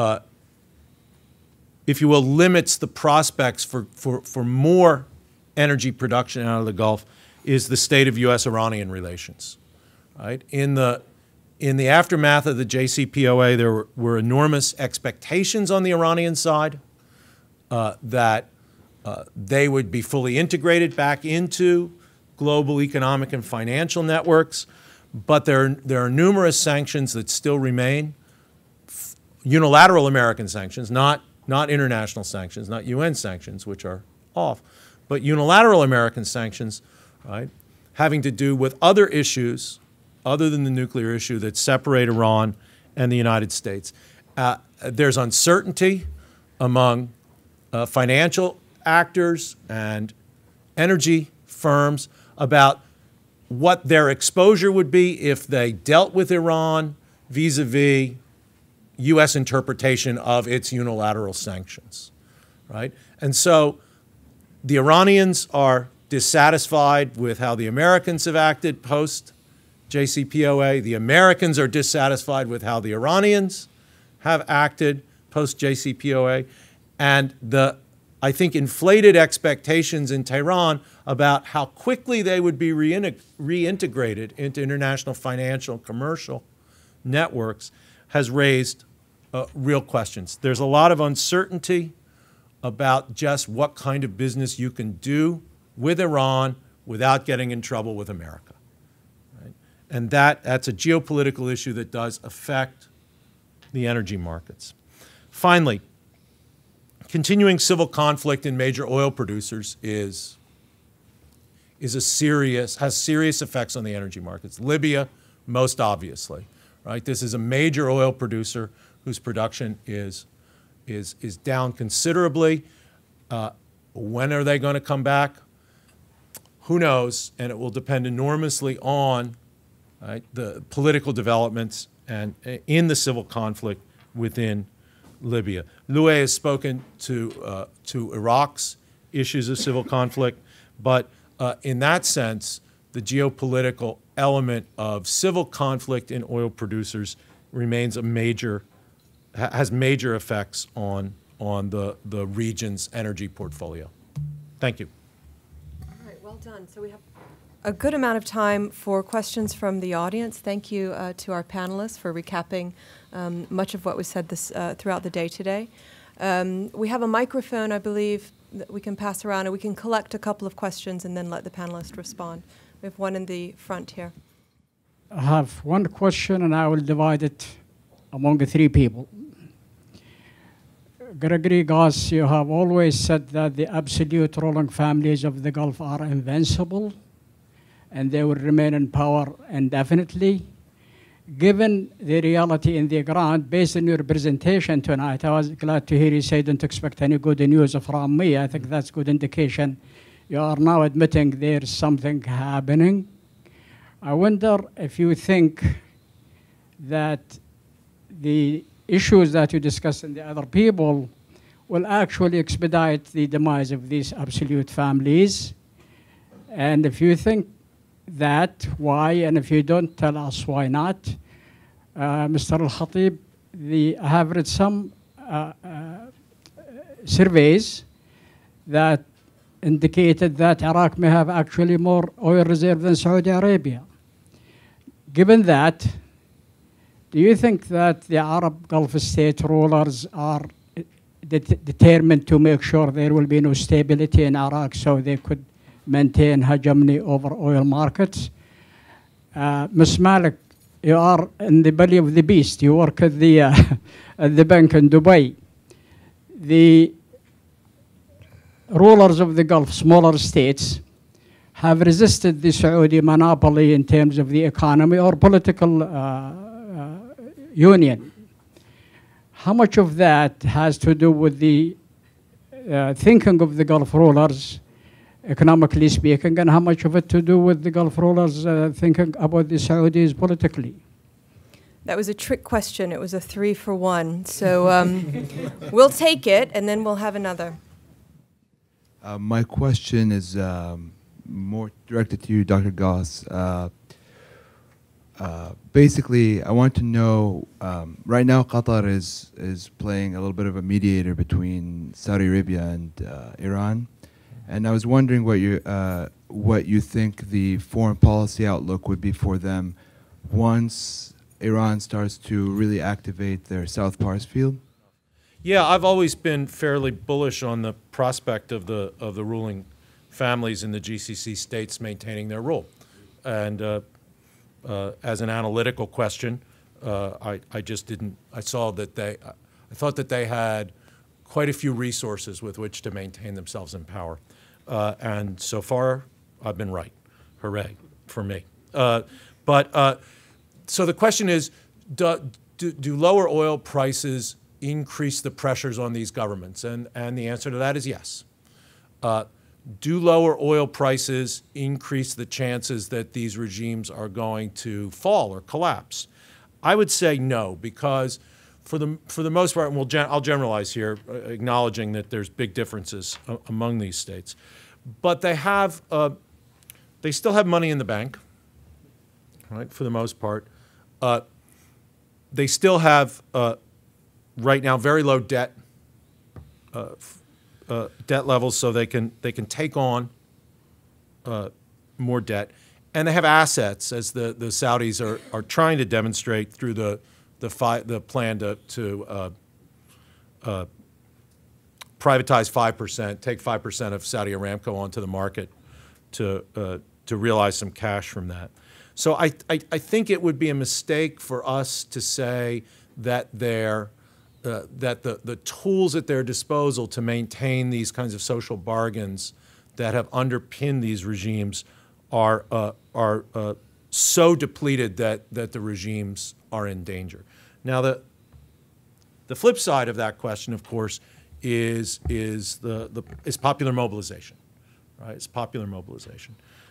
if you will, limits the prospects for more energy production out of the Gulf is the state of U.S.-Iranian relations. Right? In the aftermath of the JCPOA, there were enormous expectations on the Iranian side that they would be fully integrated back into global economic and financial networks, but there are numerous sanctions that still remain, unilateral American sanctions, not international sanctions, not UN sanctions, which are off, but unilateral American sanctions, right, having to do with other issues other than the nuclear issue that separate Iran and the United States. There's uncertainty among financial actors and energy firms about what their exposure would be if they dealt with Iran vis-a-vis U.S. interpretation of its unilateral sanctions, right? And so the Iranians are dissatisfied with how the Americans have acted post JCPOA. The Americans are dissatisfied with how the Iranians have acted post-JCPOA, and the, I think, inflated expectations in Tehran about how quickly they would be reintegrated into international financial and commercial networks has raised real questions. There's a lot of uncertainty about just what kind of business you can do with Iran without getting in trouble with America. Right? And that's a geopolitical issue that does affect the energy markets. Finally, continuing civil conflict in major oil producers has serious effects on the energy markets. Libya, most obviously, right? This is a major oil producer whose production is down considerably. When are they going to come back? Who knows? And it will depend enormously on, right, the political developments and in the civil conflict within Libya. Luay has spoken to Iraq's issues of civil conflict, but in that sense, the geopolitical element of civil conflict in oil producers remains has major effects on the region's energy portfolio. Thank you. All right, well done. So we have a good amount of time for questions from the audience. Thank you to our panelists for recapping much of what was said throughout the day today. We have a microphone, I believe, that we can pass around, and we can collect a couple of questions and then let the panelists respond. We have one in the front here. I have one question, and I will divide it among the three people. Gregory, Gause, you have always said that the absolute ruling families of the Gulf are invincible, and they will remain in power indefinitely. Given the reality in the ground, based on your presentation tonight, I was glad to hear you say don't expect any good news from me. I think that's good indication. You are now admitting there's something happening. I wonder if you think that the issues that you discussed in the other people will actually expedite the demise of these absolute families. And if you think that, why? And if you don't, tell us why not. Mr. al-Khatteeb, I have read some surveys that indicated that Iraq may have actually more oil reserve than Saudi Arabia. Given that, do you think that the Arab Gulf state rulers are determined to make sure there will be no stability in Iraq so they could maintain hegemony over oil markets? Ms. Malik, you are in the belly of the beast. You work at the bank in Dubai. The rulers of the Gulf, smaller states, have resisted the Saudi monopoly in terms of the economy or political union. How much of that has to do with the thinking of the Gulf rulers, economically speaking, and how much of it to do with the Gulf rulers thinking about the Saudis politically? That was a trick question. It was a 3-for-1. So we'll take it, and then we'll have another. My question is more directed to you, Dr. Gause. Basically, I want to know, right now Qatar is playing a little bit of a mediator between Saudi Arabia and Iran. And I was wondering what you think the foreign policy outlook would be for them once Iran starts to really activate their South Pars field. Yeah, I've always been fairly bullish on the prospect of the ruling families in the GCC states maintaining their role. And as an analytical question, I thought that they had quite a few resources with which to maintain themselves in power. And so far, I've been right. Hooray for me. So the question is, do lower oil prices increase the pressures on these governments? And the answer to that is yes. Do lower oil prices increase the chances that these regimes are going to fall or collapse? I would say no, because for the most part, and I'll generalize here, acknowledging that there's big differences among these states, but they still have money in the bank. right, for the most part. They still have, right now, very low debt levels, so they can take on more debt. And they have assets, as the Saudis are trying to demonstrate through the plan to privatize 5%, take 5% of Saudi Aramco onto the market to realize some cash from that. So I think it would be a mistake for us to say that that the tools at their disposal to maintain these kinds of social bargains that have underpinned these regimes are so depleted that the regimes are in danger. Now, the flip side of that question, of course, is popular mobilization, right? It's popular mobilization.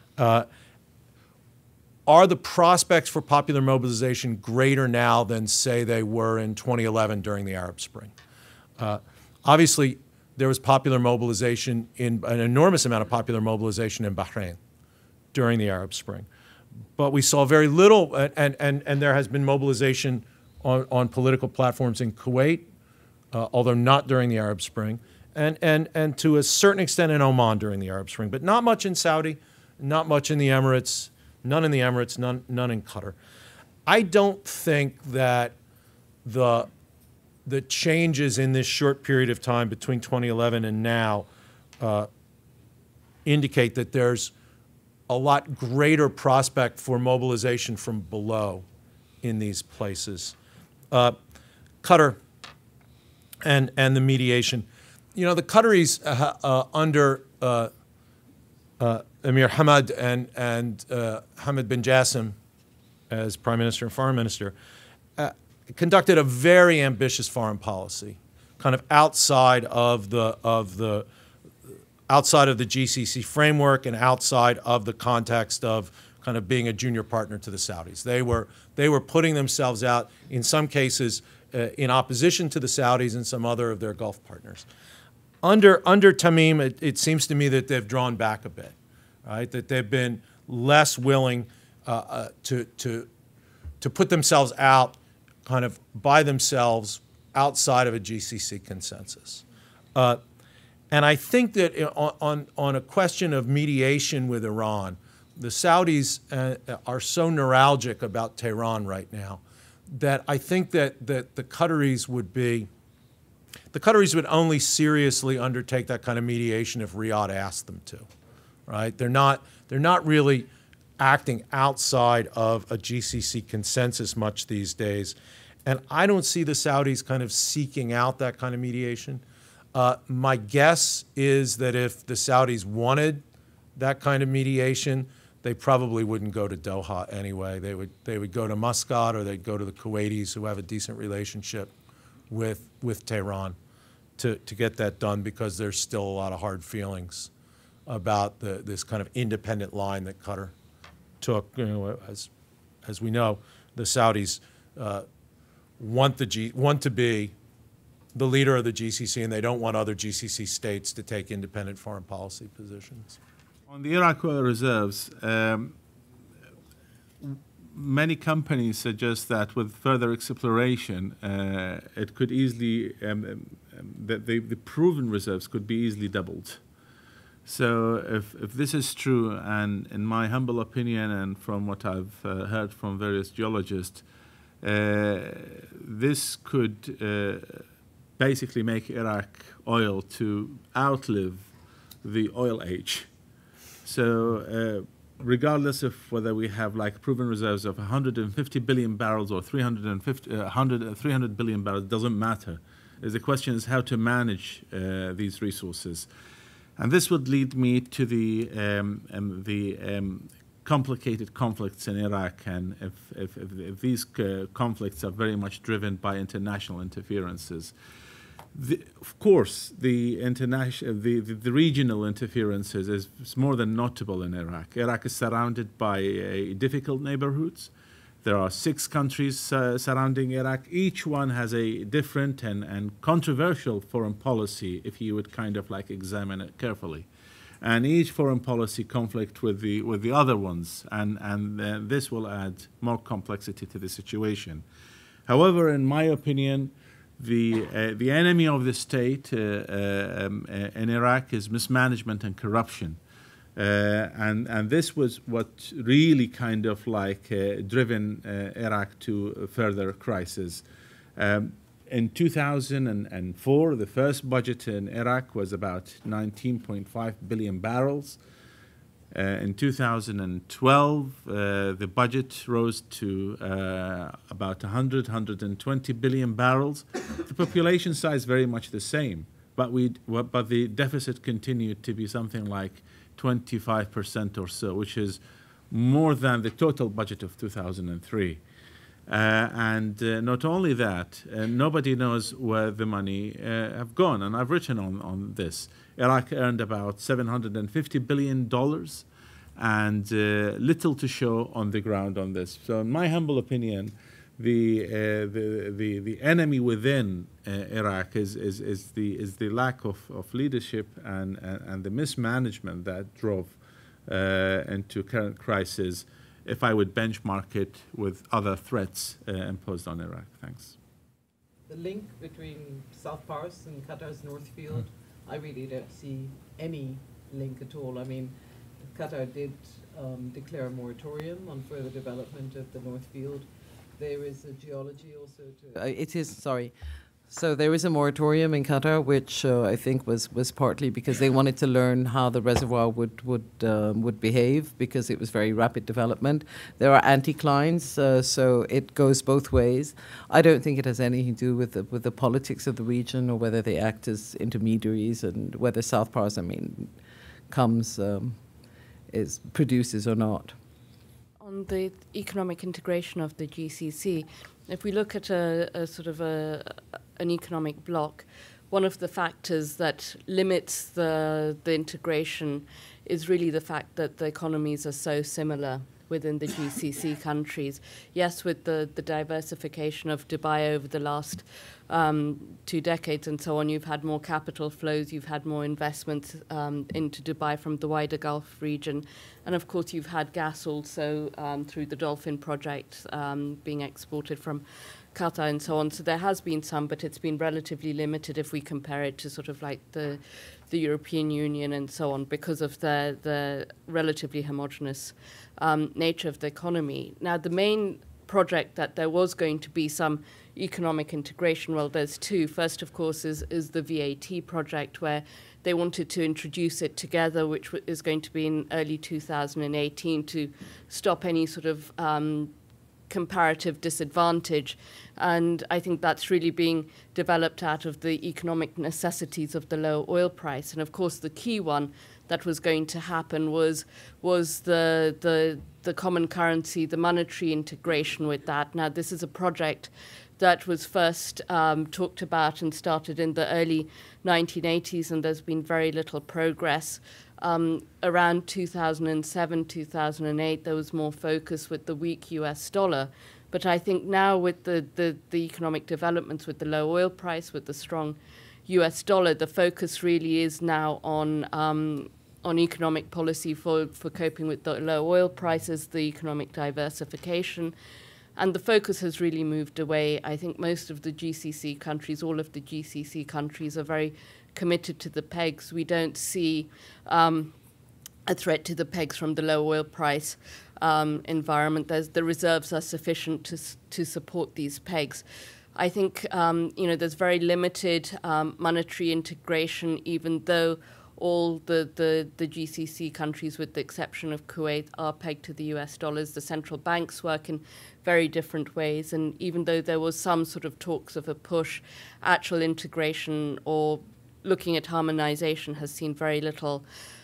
Are the prospects for popular mobilization greater now than, say, they were in 2011 during the Arab Spring? Obviously, there was popular mobilization, an enormous amount of popular mobilization in Bahrain during the Arab Spring. But we saw very little, and there has been mobilization on political platforms in Kuwait, although not during the Arab Spring, and to a certain extent in Oman during the Arab Spring, but not much in Saudi, not much in the Emirates, none in the Emirates, none in Qatar. I don't think that the changes in this short period of time between 2011 and now indicate that there's a lot greater prospect for mobilization from below in these places. Qatar and the mediation. You know, the Qataris under Emir Hamad and Hamad bin Jassim as Prime Minister and Foreign Minister conducted a very ambitious foreign policy, kind of outside of the GCC framework and outside of the context of kind of being a junior partner to the Saudis. They were putting themselves out, in some cases, in opposition to the Saudis and some other of their Gulf partners. Under Tamim, it seems to me that they've drawn back a bit, right? That they've been less willing to put themselves out kind of by themselves outside of a GCC consensus. And I think that on a question of mediation with Iran, the Saudis are so neuralgic about Tehran right now that I think that the Qataris would only seriously undertake that kind of mediation if Riyadh asked them to, right? They're not really acting outside of a GCC consensus much these days. And I don't see the Saudis kind of seeking out that kind of mediation. My guess is that if the Saudis wanted that kind of mediation, they probably wouldn't go to Doha anyway. They would go to Muscat, or they'd go to the Kuwaitis, who have a decent relationship with Tehran, to get that done, because there's still a lot of hard feelings about this kind of independent line that Qatar took. You know, as we know, the Saudis want to be the leader of the GCC, and they don't want other GCC states to take independent foreign policy positions. On the Iraq oil reserves, many companies suggest that with further exploration, it could easily, the proven reserves could be easily doubled. So if this is true, and in my humble opinion and from what I've heard from various geologists, this could basically make Iraq oil to outlive the oil age. So regardless of whether we have like proven reserves of 150 billion barrels or 300 billion barrels, it doesn't matter. The question is how to manage these resources. And this would lead me to the complicated conflicts in Iraq, and if these conflicts are very much driven by international interferences. Of course, the regional interferences is more than notable in Iraq. Iraq is surrounded by difficult neighborhoods. There are 6 countries surrounding Iraq. Each one has a different and controversial foreign policy if you would kind of like examine it carefully. and each foreign policy conflict with the other ones, and this will add more complexity to the situation. However, in my opinion, the enemy of the state in Iraq is mismanagement and corruption. And this was what really kind of like driven Iraq to further crisis. In 2004, the first budget in Iraq was about 19.5 billion barrels. In 2012, the budget rose to about 120 billion barrels. The population size very much the same, but the deficit continued to be something like 25% or so, which is more than the total budget of 2003. And not only that, nobody knows where the money have gone, and I've written on this. Iraq earned about $750 billion, and little to show on the ground on this. So in my humble opinion, the enemy within Iraq is the lack of leadership and the mismanagement that drove into current crisis, if I would benchmark it with other threats imposed on Iraq. Thanks. The link between South Pars and Qatar's North Field, I really don't see any link at all. I mean, Qatar did declare a moratorium on further development of the North Field. There is a geology also to... So there is a moratorium in Qatar, which I think was partly because they wanted to learn how the reservoir would behave, because it was very rapid development. There are anticlines, so it goes both ways. I don't think it has anything to do with the politics of the region, or whether they act as intermediaries, and whether South Pars, produces or not. On the economic integration of the GCC, if we look at an economic bloc, one of the factors that limits the integration is really the fact that the economies are so similar within the GCC countries. Yes, with the diversification of Dubai over the last 2 decades and so on, you've had more capital flows, you've had more investments into Dubai from the wider Gulf region. And of course, you've had gas also through the Dolphin project being exported from Qatar and so on. So there has been some, but it's been relatively limited if we compare it to sort of like the European Union and so on, because of the relatively homogenous nature of the economy. Now, the main project that there was going to be some economic integration, well, there's two. First, of course, is the VAT project, where they wanted to introduce it together, which is going to be in early 2018, to stop any sort of comparative disadvantage. And I think that's really being developed out of the economic necessities of the low oil price. And of course, the key one that was going to happen was the common currency, the monetary integration with that. Now, this is a project that was first talked about and started in the early 1980s, and there's been very little progress. Around 2007, 2008, there was more focus with the weak US dollar. But I think now with the economic developments, with the low oil price, with the strong US dollar, the focus really is now on economic policy for coping with the low oil prices, the economic diversification. And the focus has really moved away. I think most of the GCC countries, all of the GCC countries, are very committed to the pegs. We don't see a threat to the pegs from the low oil price environment. The reserves are sufficient to support these pegs. I think there's very limited monetary integration, even though all the GCC countries, with the exception of Kuwait, are pegged to the US dollars. The central banks work in very different ways, and even though there was some sort of talks of a push, actual integration or looking at harmonization has seen very little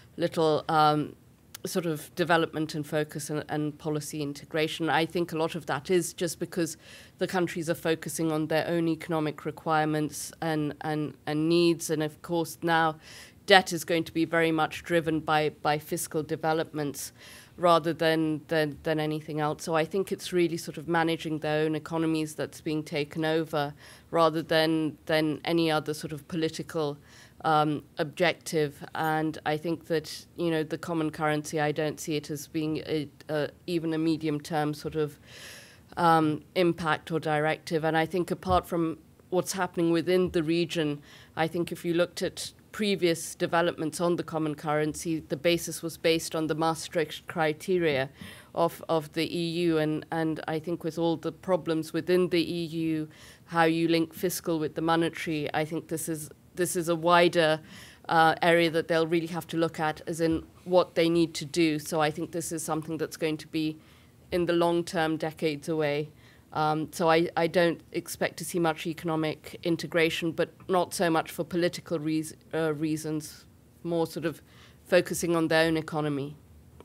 sort of development and focus and policy integration. I think a lot of that is just because the countries are focusing on their own economic requirements and needs, and of course now debt is going to be very much driven by fiscal developments rather than anything else. So I think it's really sort of managing their own economies that's being taken over rather than any other sort of political objective. And I think that, you know, the common currency, I don't see it as being even a medium-term sort of impact or directive. And I think apart from what's happening within the region, I think if you looked at previous developments on the common currency, the basis was based on the Maastricht criteria of the EU. And I think with all the problems within the EU, how you link fiscal with the monetary, I think this is a wider area that they'll really have to look at, as in what they need to do. So I think this is something that's going to be in the long term, decades away. So I don't expect to see much economic integration, but not so much for political reasons, more sort of focusing on their own economy.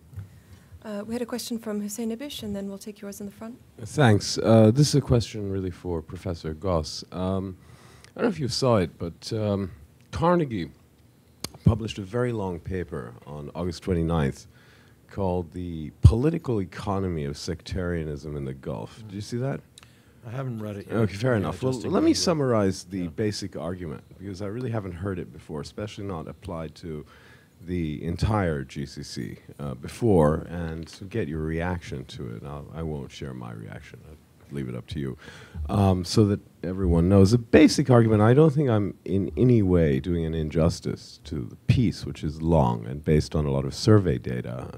We had a question from Hussein Ibish, and then we'll take yours in the front. Thanks. This is a question really for Professor Gause. I don't know if you saw it, but Carnegie published a very long paper on August 29th called The Political Economy of Sectarianism in the Gulf. Did you see that? I haven't read it yet. Okay, fair enough. Well, let me summarize the basic argument, because I really haven't heard it before, especially not applied to the entire GCC before, and to get your reaction to it. I won't share my reaction. I'll leave it up to you. So that everyone knows. The basic argument, I don't think I'm in any way doing an injustice to the piece, which is long and based on a lot of survey data,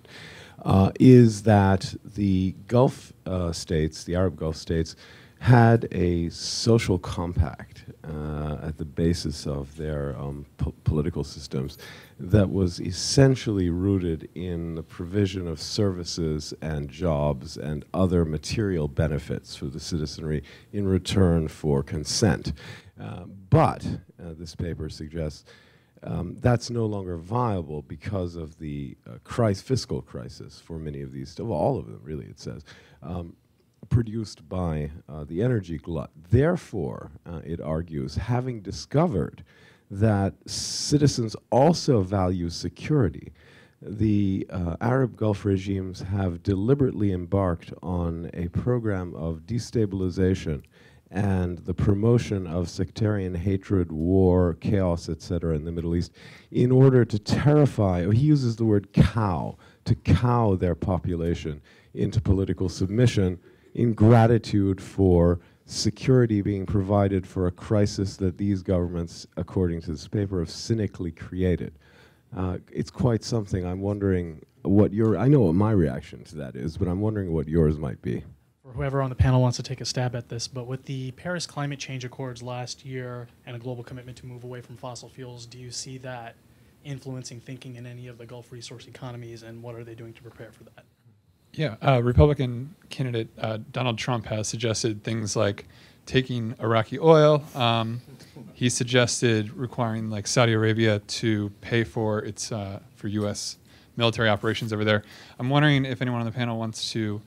is that the Gulf states, the Arab Gulf states, had a social compact at the basis of their political systems that was essentially rooted in the provision of services and jobs and other material benefits for the citizenry in return for consent. But this paper suggests that's no longer viable because of the fiscal crisis for many of these, well, all of them really, it says, produced by the energy glut. Therefore, it argues, having discovered that citizens also value security, the Arab Gulf regimes have deliberately embarked on a program of destabilization and the promotion of sectarian hatred, war, chaos, etc. in the Middle East in order to terrify, or he uses the word cow, to cow their population into political submission in gratitude for security being provided for a crisis that these governments, according to this paper, have cynically created. It's quite something. I'm wondering what I know what my reaction to that is, but I'm wondering what yours might be. For whoever on the panel wants to take a stab at this, but with the Paris Climate Change Accords last year and a global commitment to move away from fossil fuels, do you see that influencing thinking in any of the Gulf resource economies, and what are they doing to prepare for that? Yeah, Republican candidate Donald Trump has suggested things like taking Iraqi oil. He suggested requiring like Saudi Arabia to pay for its for U.S. military operations over there. I'm wondering if anyone on the panel wants to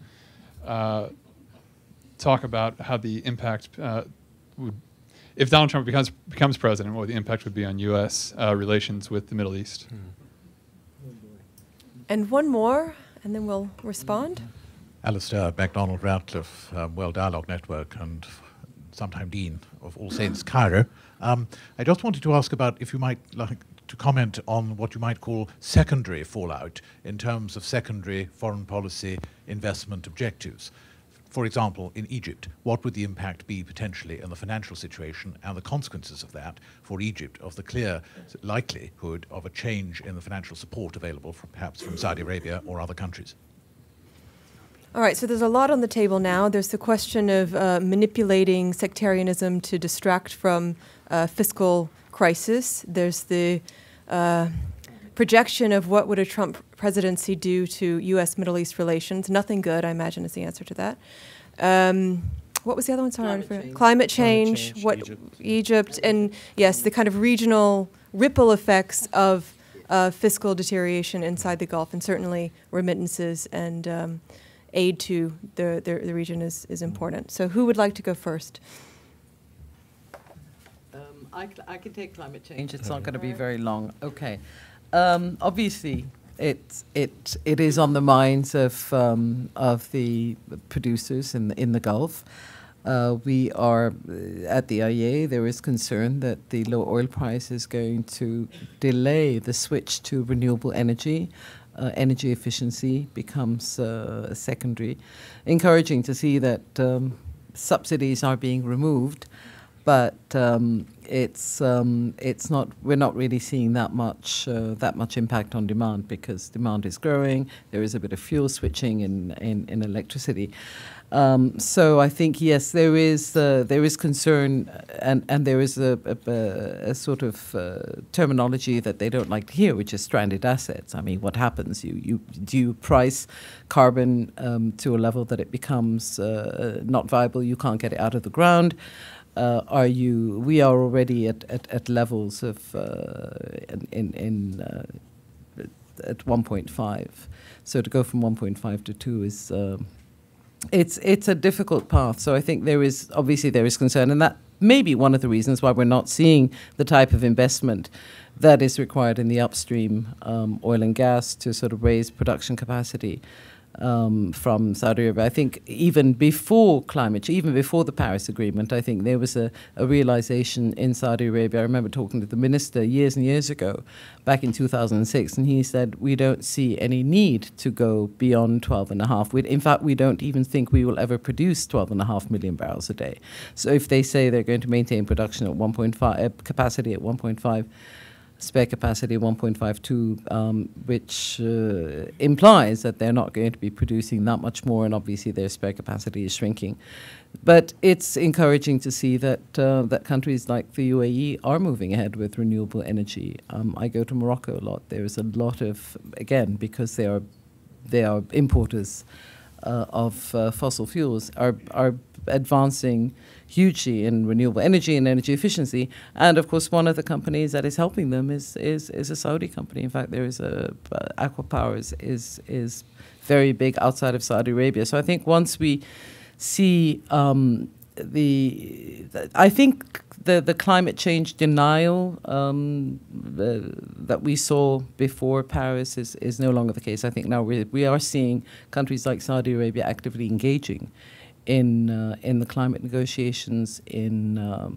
talk about how the impact would, if Donald Trump becomes president, what the impact would be on U.S. relations with the Middle East. And one more, and then we'll respond. Alistair MacDonald Ratcliffe, World Dialogue Network, and sometime Dean of All Saints Cairo. I just wanted to ask about if you might like to comment on what you might call secondary fallout in terms of secondary foreign policy investment objectives. For example, in Egypt, what would the impact be potentially in the financial situation and the consequences of that for Egypt, of the clear likelihood of a change in the financial support available perhaps from Saudi Arabia or other countries? All right, so there's a lot on the table now. There's the question of manipulating sectarianism to distract from fiscal crisis. There's the projection of what would a Trump presidency do to U.S. Middle East relations. Nothing good, I imagine, is the answer to that. What was the other one? Sorry, climate change. Egypt, and yes, the kind of regional ripple effects of fiscal deterioration inside the Gulf, and certainly remittances and aid to the region is important. So who would like to go first? I can take climate change. It's not going to be very long. Okay. Obviously, it is on the minds of the producers in the Gulf. We are at the IEA. There is concern that the low oil price is going to delay the switch to renewable energy. Energy efficiency becomes secondary. Encouraging to see that subsidies are being removed, but it's not. We're not really seeing that much impact on demand because demand is growing. There is a bit of fuel switching in electricity. So I think yes, there is concern, and there is a sort of terminology that they don't like to hear, which is stranded assets. I mean, what happens? Do you price carbon to a level that it becomes not viable? You can't get it out of the ground. We are already at levels of at 1.5. So to go from 1.5 to 2 is. It's a difficult path. So I think there is concern, and that may be one of the reasons why we're not seeing the type of investment that is required in the upstream oil and gas to sort of raise production capacity from Saudi Arabia. I think even before climate change, even before the Paris Agreement, I think there was a realization in Saudi Arabia. I remember talking to the minister years and years ago, back in 2006, and he said, we don't see any need to go beyond 12.5. In fact, we don't even think we will ever produce 12.5 million barrels a day. So if they say they're going to maintain production at 1.5, capacity at 1.5, spare capacity 1.52, which implies that they're not going to be producing that much more, and obviously their spare capacity is shrinking. But it's encouraging to see that that countries like the UAE are moving ahead with renewable energy. I go to Morocco a lot. There is a lot of, again, because they are importers of fossil fuels, are advancing hugely in renewable energy and energy efficiency. And of course, one of the companies that is helping them is a Saudi company. In fact, there is Aqua Power is very big outside of Saudi Arabia. So I think once we see I think the climate change denial that we saw before Paris is no longer the case. I think now we are seeing countries like Saudi Arabia actively engaging in the climate negotiations, in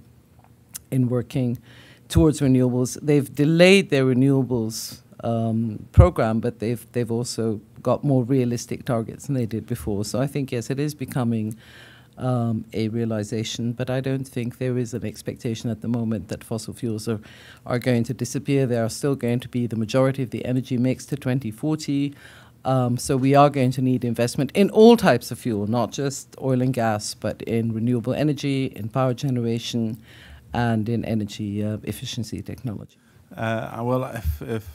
working towards renewables. They've delayed their renewables program, but they've also got more realistic targets than they did before. So I think yes, it is becoming a realization, but I don't think there is an expectation at the moment that fossil fuels are going to disappear. They are still going to be the majority of the energy mix to 2040. So we are going to need investment in all types of fuel, not just oil and gas, but in renewable energy, in power generation, and in energy efficiency technology. Well, if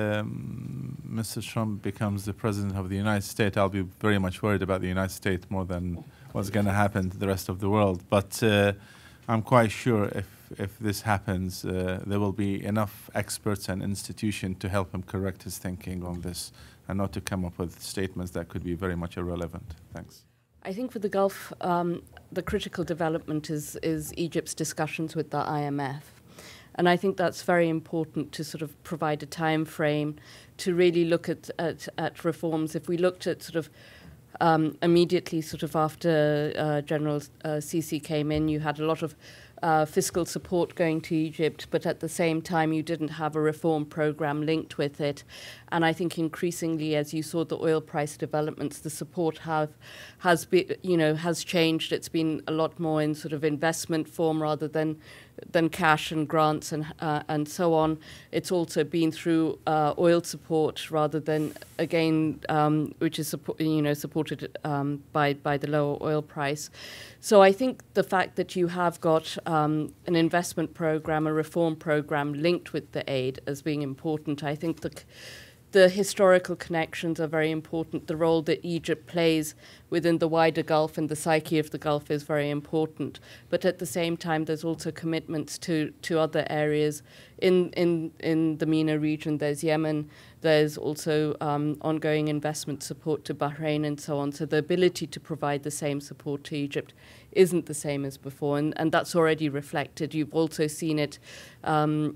Mr. Trump becomes the president of the United States, I'll be very much worried about the United States more than what's going to happen to the rest of the world. But I'm quite sure if this happens, there will be enough experts and institutions to help him correct his thinking on this and not to come up with statements that could be very much irrelevant. Thanks. I think for the Gulf, the critical development is Egypt's discussions with the IMF. And I think that's very important to sort of provide a time frame to really look at reforms. If we looked at sort of immediately sort of after General Sisi came in, you had a lot of fiscal support going to Egypt, but at the same time you didn't have a reform program linked with it. And I think increasingly, as you saw the oil price developments, the support has changed. It's been a lot more in sort of investment form rather than cash and grants and so on. It's also been through oil support rather than, again, which is supported by the lower oil price. So I think the fact that you have got an investment program, a reform program linked with the aid as being important. I think the historical connections are very important. The role that Egypt plays within the wider Gulf and the psyche of the Gulf is very important. But at the same time, there's also commitments to other areas in the MENA region. There's Yemen. There's also ongoing investment support to Bahrain and so on. So the ability to provide the same support to Egypt isn't the same as before, and that's already reflected. You've also seen it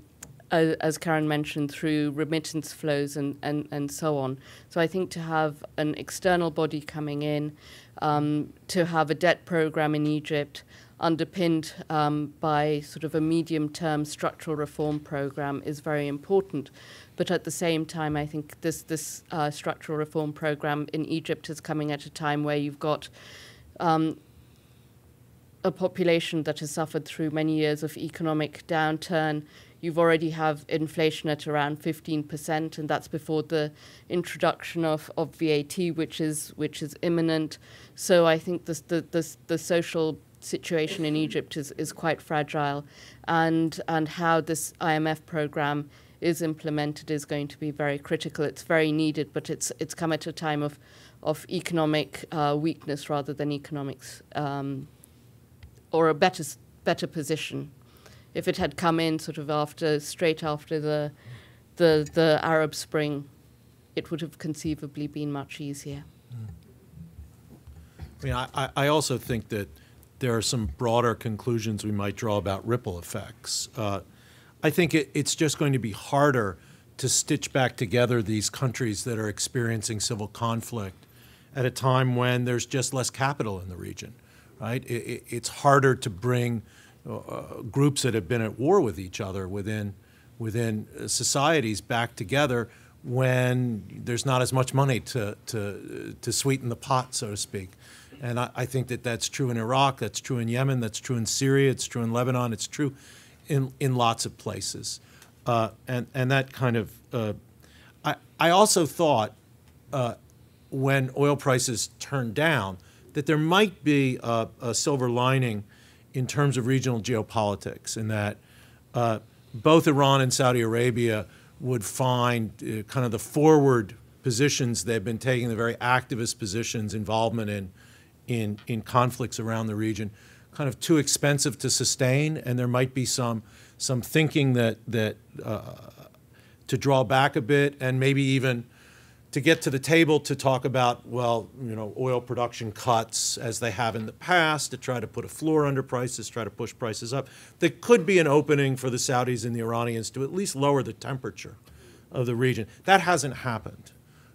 as Karen mentioned, through remittance flows and so on. So I think to have an external body coming in, to have a debt program in Egypt underpinned by sort of a medium-term structural reform program is very important. But at the same time, I think this structural reform program in Egypt is coming at a time where you've got a population that has suffered through many years of economic downturn. You've already have inflation at around 15%, and that's before the introduction of VAT, which is imminent. So I think the social situation in Egypt is quite fragile, and how this IMF program is implemented is going to be very critical. It's very needed, but it's come at a time of economic weakness rather than economics, or a better position. If it had come in sort of straight after the Arab Spring, it would have conceivably been much easier. I mean, I also think that there are some broader conclusions we might draw about ripple effects. I think it's just going to be harder to stitch back together these countries that are experiencing civil conflict at a time when there's just less capital in the region, right? It's harder to bring groups that have been at war with each other within societies back together when there's not as much money to sweeten the pot, so to speak. And I think that's true in Iraq, that's true in Yemen, that's true in Syria, it's true in Lebanon, it's true in lots of places. And that kind of, I also thought when oil prices turned down that there might be a silver lining in terms of regional geopolitics, in that both Iran and Saudi Arabia would find kind of the forward positions they've been taking, the very activist positions, involvement in conflicts around the region, kind of too expensive to sustain, and there might be some thinking that to draw back a bit and maybe even to get to the table to talk about, well, oil production cuts as they have in the past, to try to put a floor under prices, try to push prices up. There could be an opening for the Saudis and the Iranians to at least lower the temperature of the region. That hasn't happened.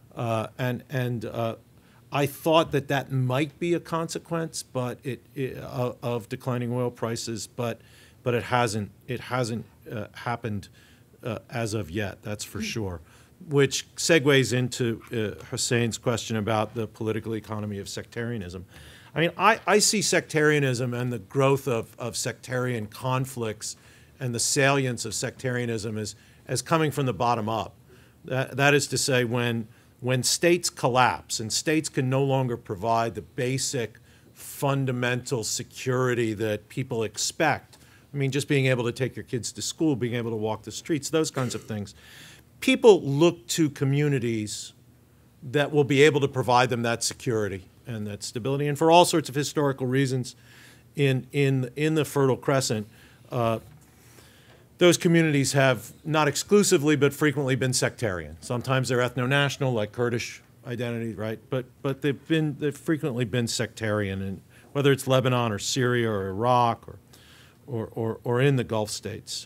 I thought that might be a consequence, but of declining oil prices, but it hasn't happened as of yet. That's for sure. Which segues into Hussein's question about the political economy of sectarianism. I mean, I see sectarianism and the growth of sectarian conflicts and the salience of sectarianism as coming from the bottom up. That is to say, when states collapse and states can no longer provide the basic fundamental security that people expect, I mean, just being able to take your kids to school, being able to walk the streets, those kinds of things, people look to communities that will be able to provide them that security and that stability. And for all sorts of historical reasons in the Fertile Crescent, those communities have not exclusively but frequently been sectarian. Sometimes they're ethno-national, like Kurdish identity, right? But they've frequently been sectarian, and whether it's Lebanon or Syria or Iraq or in the Gulf states.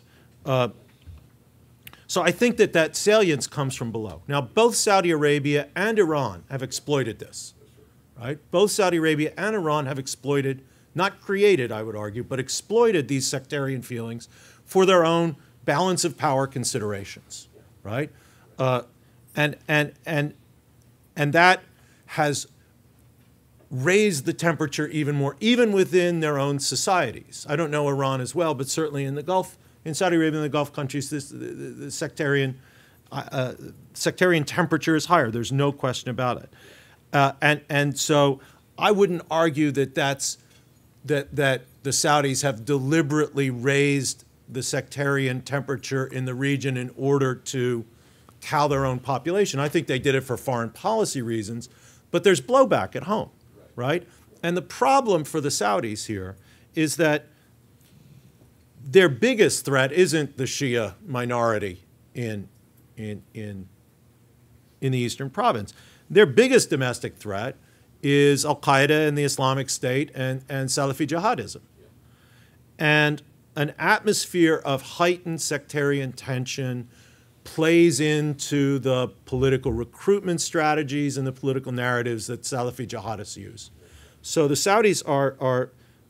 So I think that salience comes from below. Now, both Saudi Arabia and Iran have exploited this, right? Both Saudi Arabia and Iran have exploited, not created, I would argue, but exploited these sectarian feelings for their own balance of power considerations, right? And that has raised the temperature even more, even within their own societies. I don't know Iran as well, but certainly in the Gulf, in Saudi Arabia and the Gulf countries, the sectarian temperature is higher. There's no question about it. And so I wouldn't argue that the Saudis have deliberately raised the sectarian temperature in the region in order to cow their own population. I think they did it for foreign policy reasons, but there's blowback at home, right? And the problem for the Saudis here is that their biggest threat isn't the Shia minority in the Eastern Province. Their biggest domestic threat is al-Qaeda and the Islamic State and Salafi jihadism. And an atmosphere of heightened sectarian tension plays into the political recruitment strategies and the political narratives that Salafi jihadists use. So the Saudis are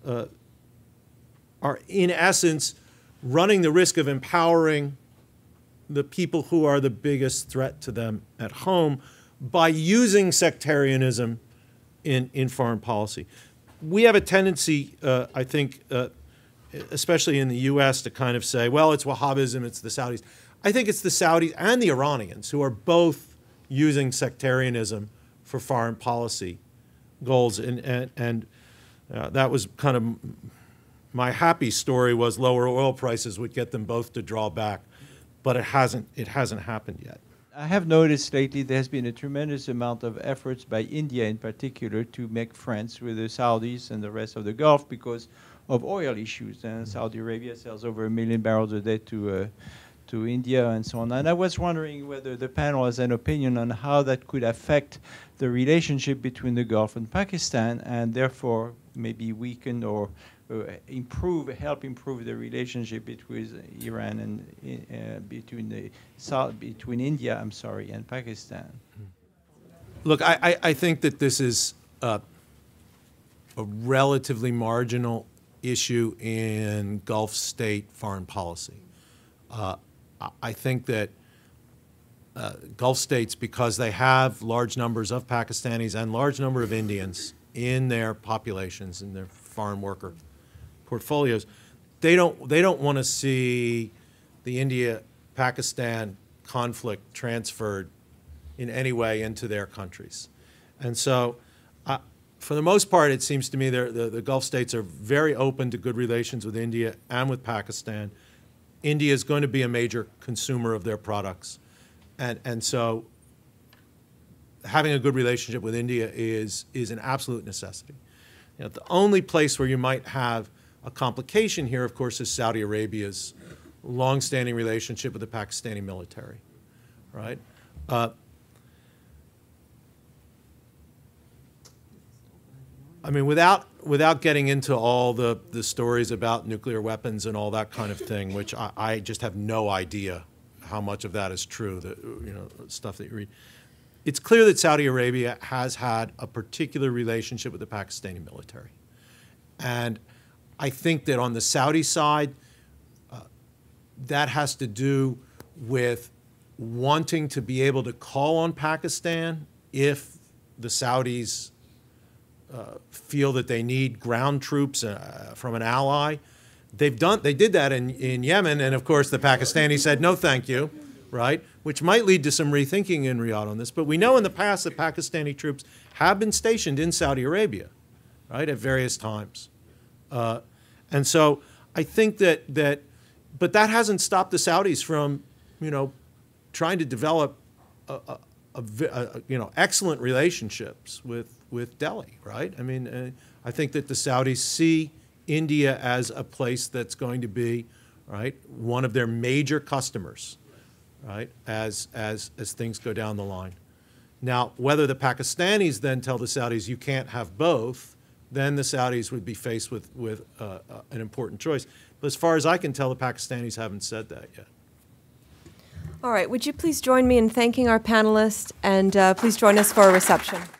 in essence running the risk of empowering the people who are the biggest threat to them at home by using sectarianism in foreign policy. We have a tendency, I think, especially in the U.S., to kind of say, well, it's Wahhabism, it's the Saudis. I think it's the Saudis and the Iranians who are both using sectarianism for foreign policy goals. And that was kind of my happy story, was lower oil prices would get them both to draw back. But it hasn't happened yet. I have noticed lately there's been a tremendous amount of efforts by India in particular to make friends with the Saudis and the rest of the Gulf because of oil issues. And Saudi Arabia sells over 1 million barrels a day to India and so on. And I was wondering whether the panel has an opinion on how that could affect the relationship between the Gulf and Pakistan, and therefore maybe weaken or help improve the relationship between Iran and between India, and Pakistan. Look, I think that this is a relatively marginal issue in Gulf state foreign policy. I think that Gulf states, because they have large numbers of Pakistanis and large number of Indians in their populations, in their foreign worker portfolios, they don't want to see the India-Pakistan conflict transferred in any way into their countries. And so for the most part, it seems to me the Gulf states are very open to good relations with India and with Pakistan. India is going to be a major consumer of their products. And so having a good relationship with India is an absolute necessity. You know, the only place where you might have a complication here, of course, is Saudi Arabia's longstanding relationship with the Pakistani military, right? I mean, without getting into all the stories about nuclear weapons and all that kind of thing, which I just have no idea how much of that is true, stuff that you read. It's clear that Saudi Arabia has had a particular relationship with the Pakistani military. And I think that on the Saudi side, that has to do with wanting to be able to call on Pakistan if the Saudis feel that they need ground troops from an ally. They did that in Yemen, and of course the Pakistanis said no thank you, right? Which might lead to some rethinking in Riyadh on this. But we know in the past that Pakistani troops have been stationed in Saudi Arabia, right, at various times. And so I think but that hasn't stopped the Saudis from, trying to develop excellent relationships with Delhi, right? I mean, I think that the Saudis see India as a place that's going to be, right, one of their major customers, right, as things go down the line. Now, whether the Pakistanis then tell the Saudis you can't have both, then the Saudis would be faced with an important choice. But as far as I can tell, the Pakistanis haven't said that yet. All right, would you please join me in thanking our panelists, and please join us for a reception.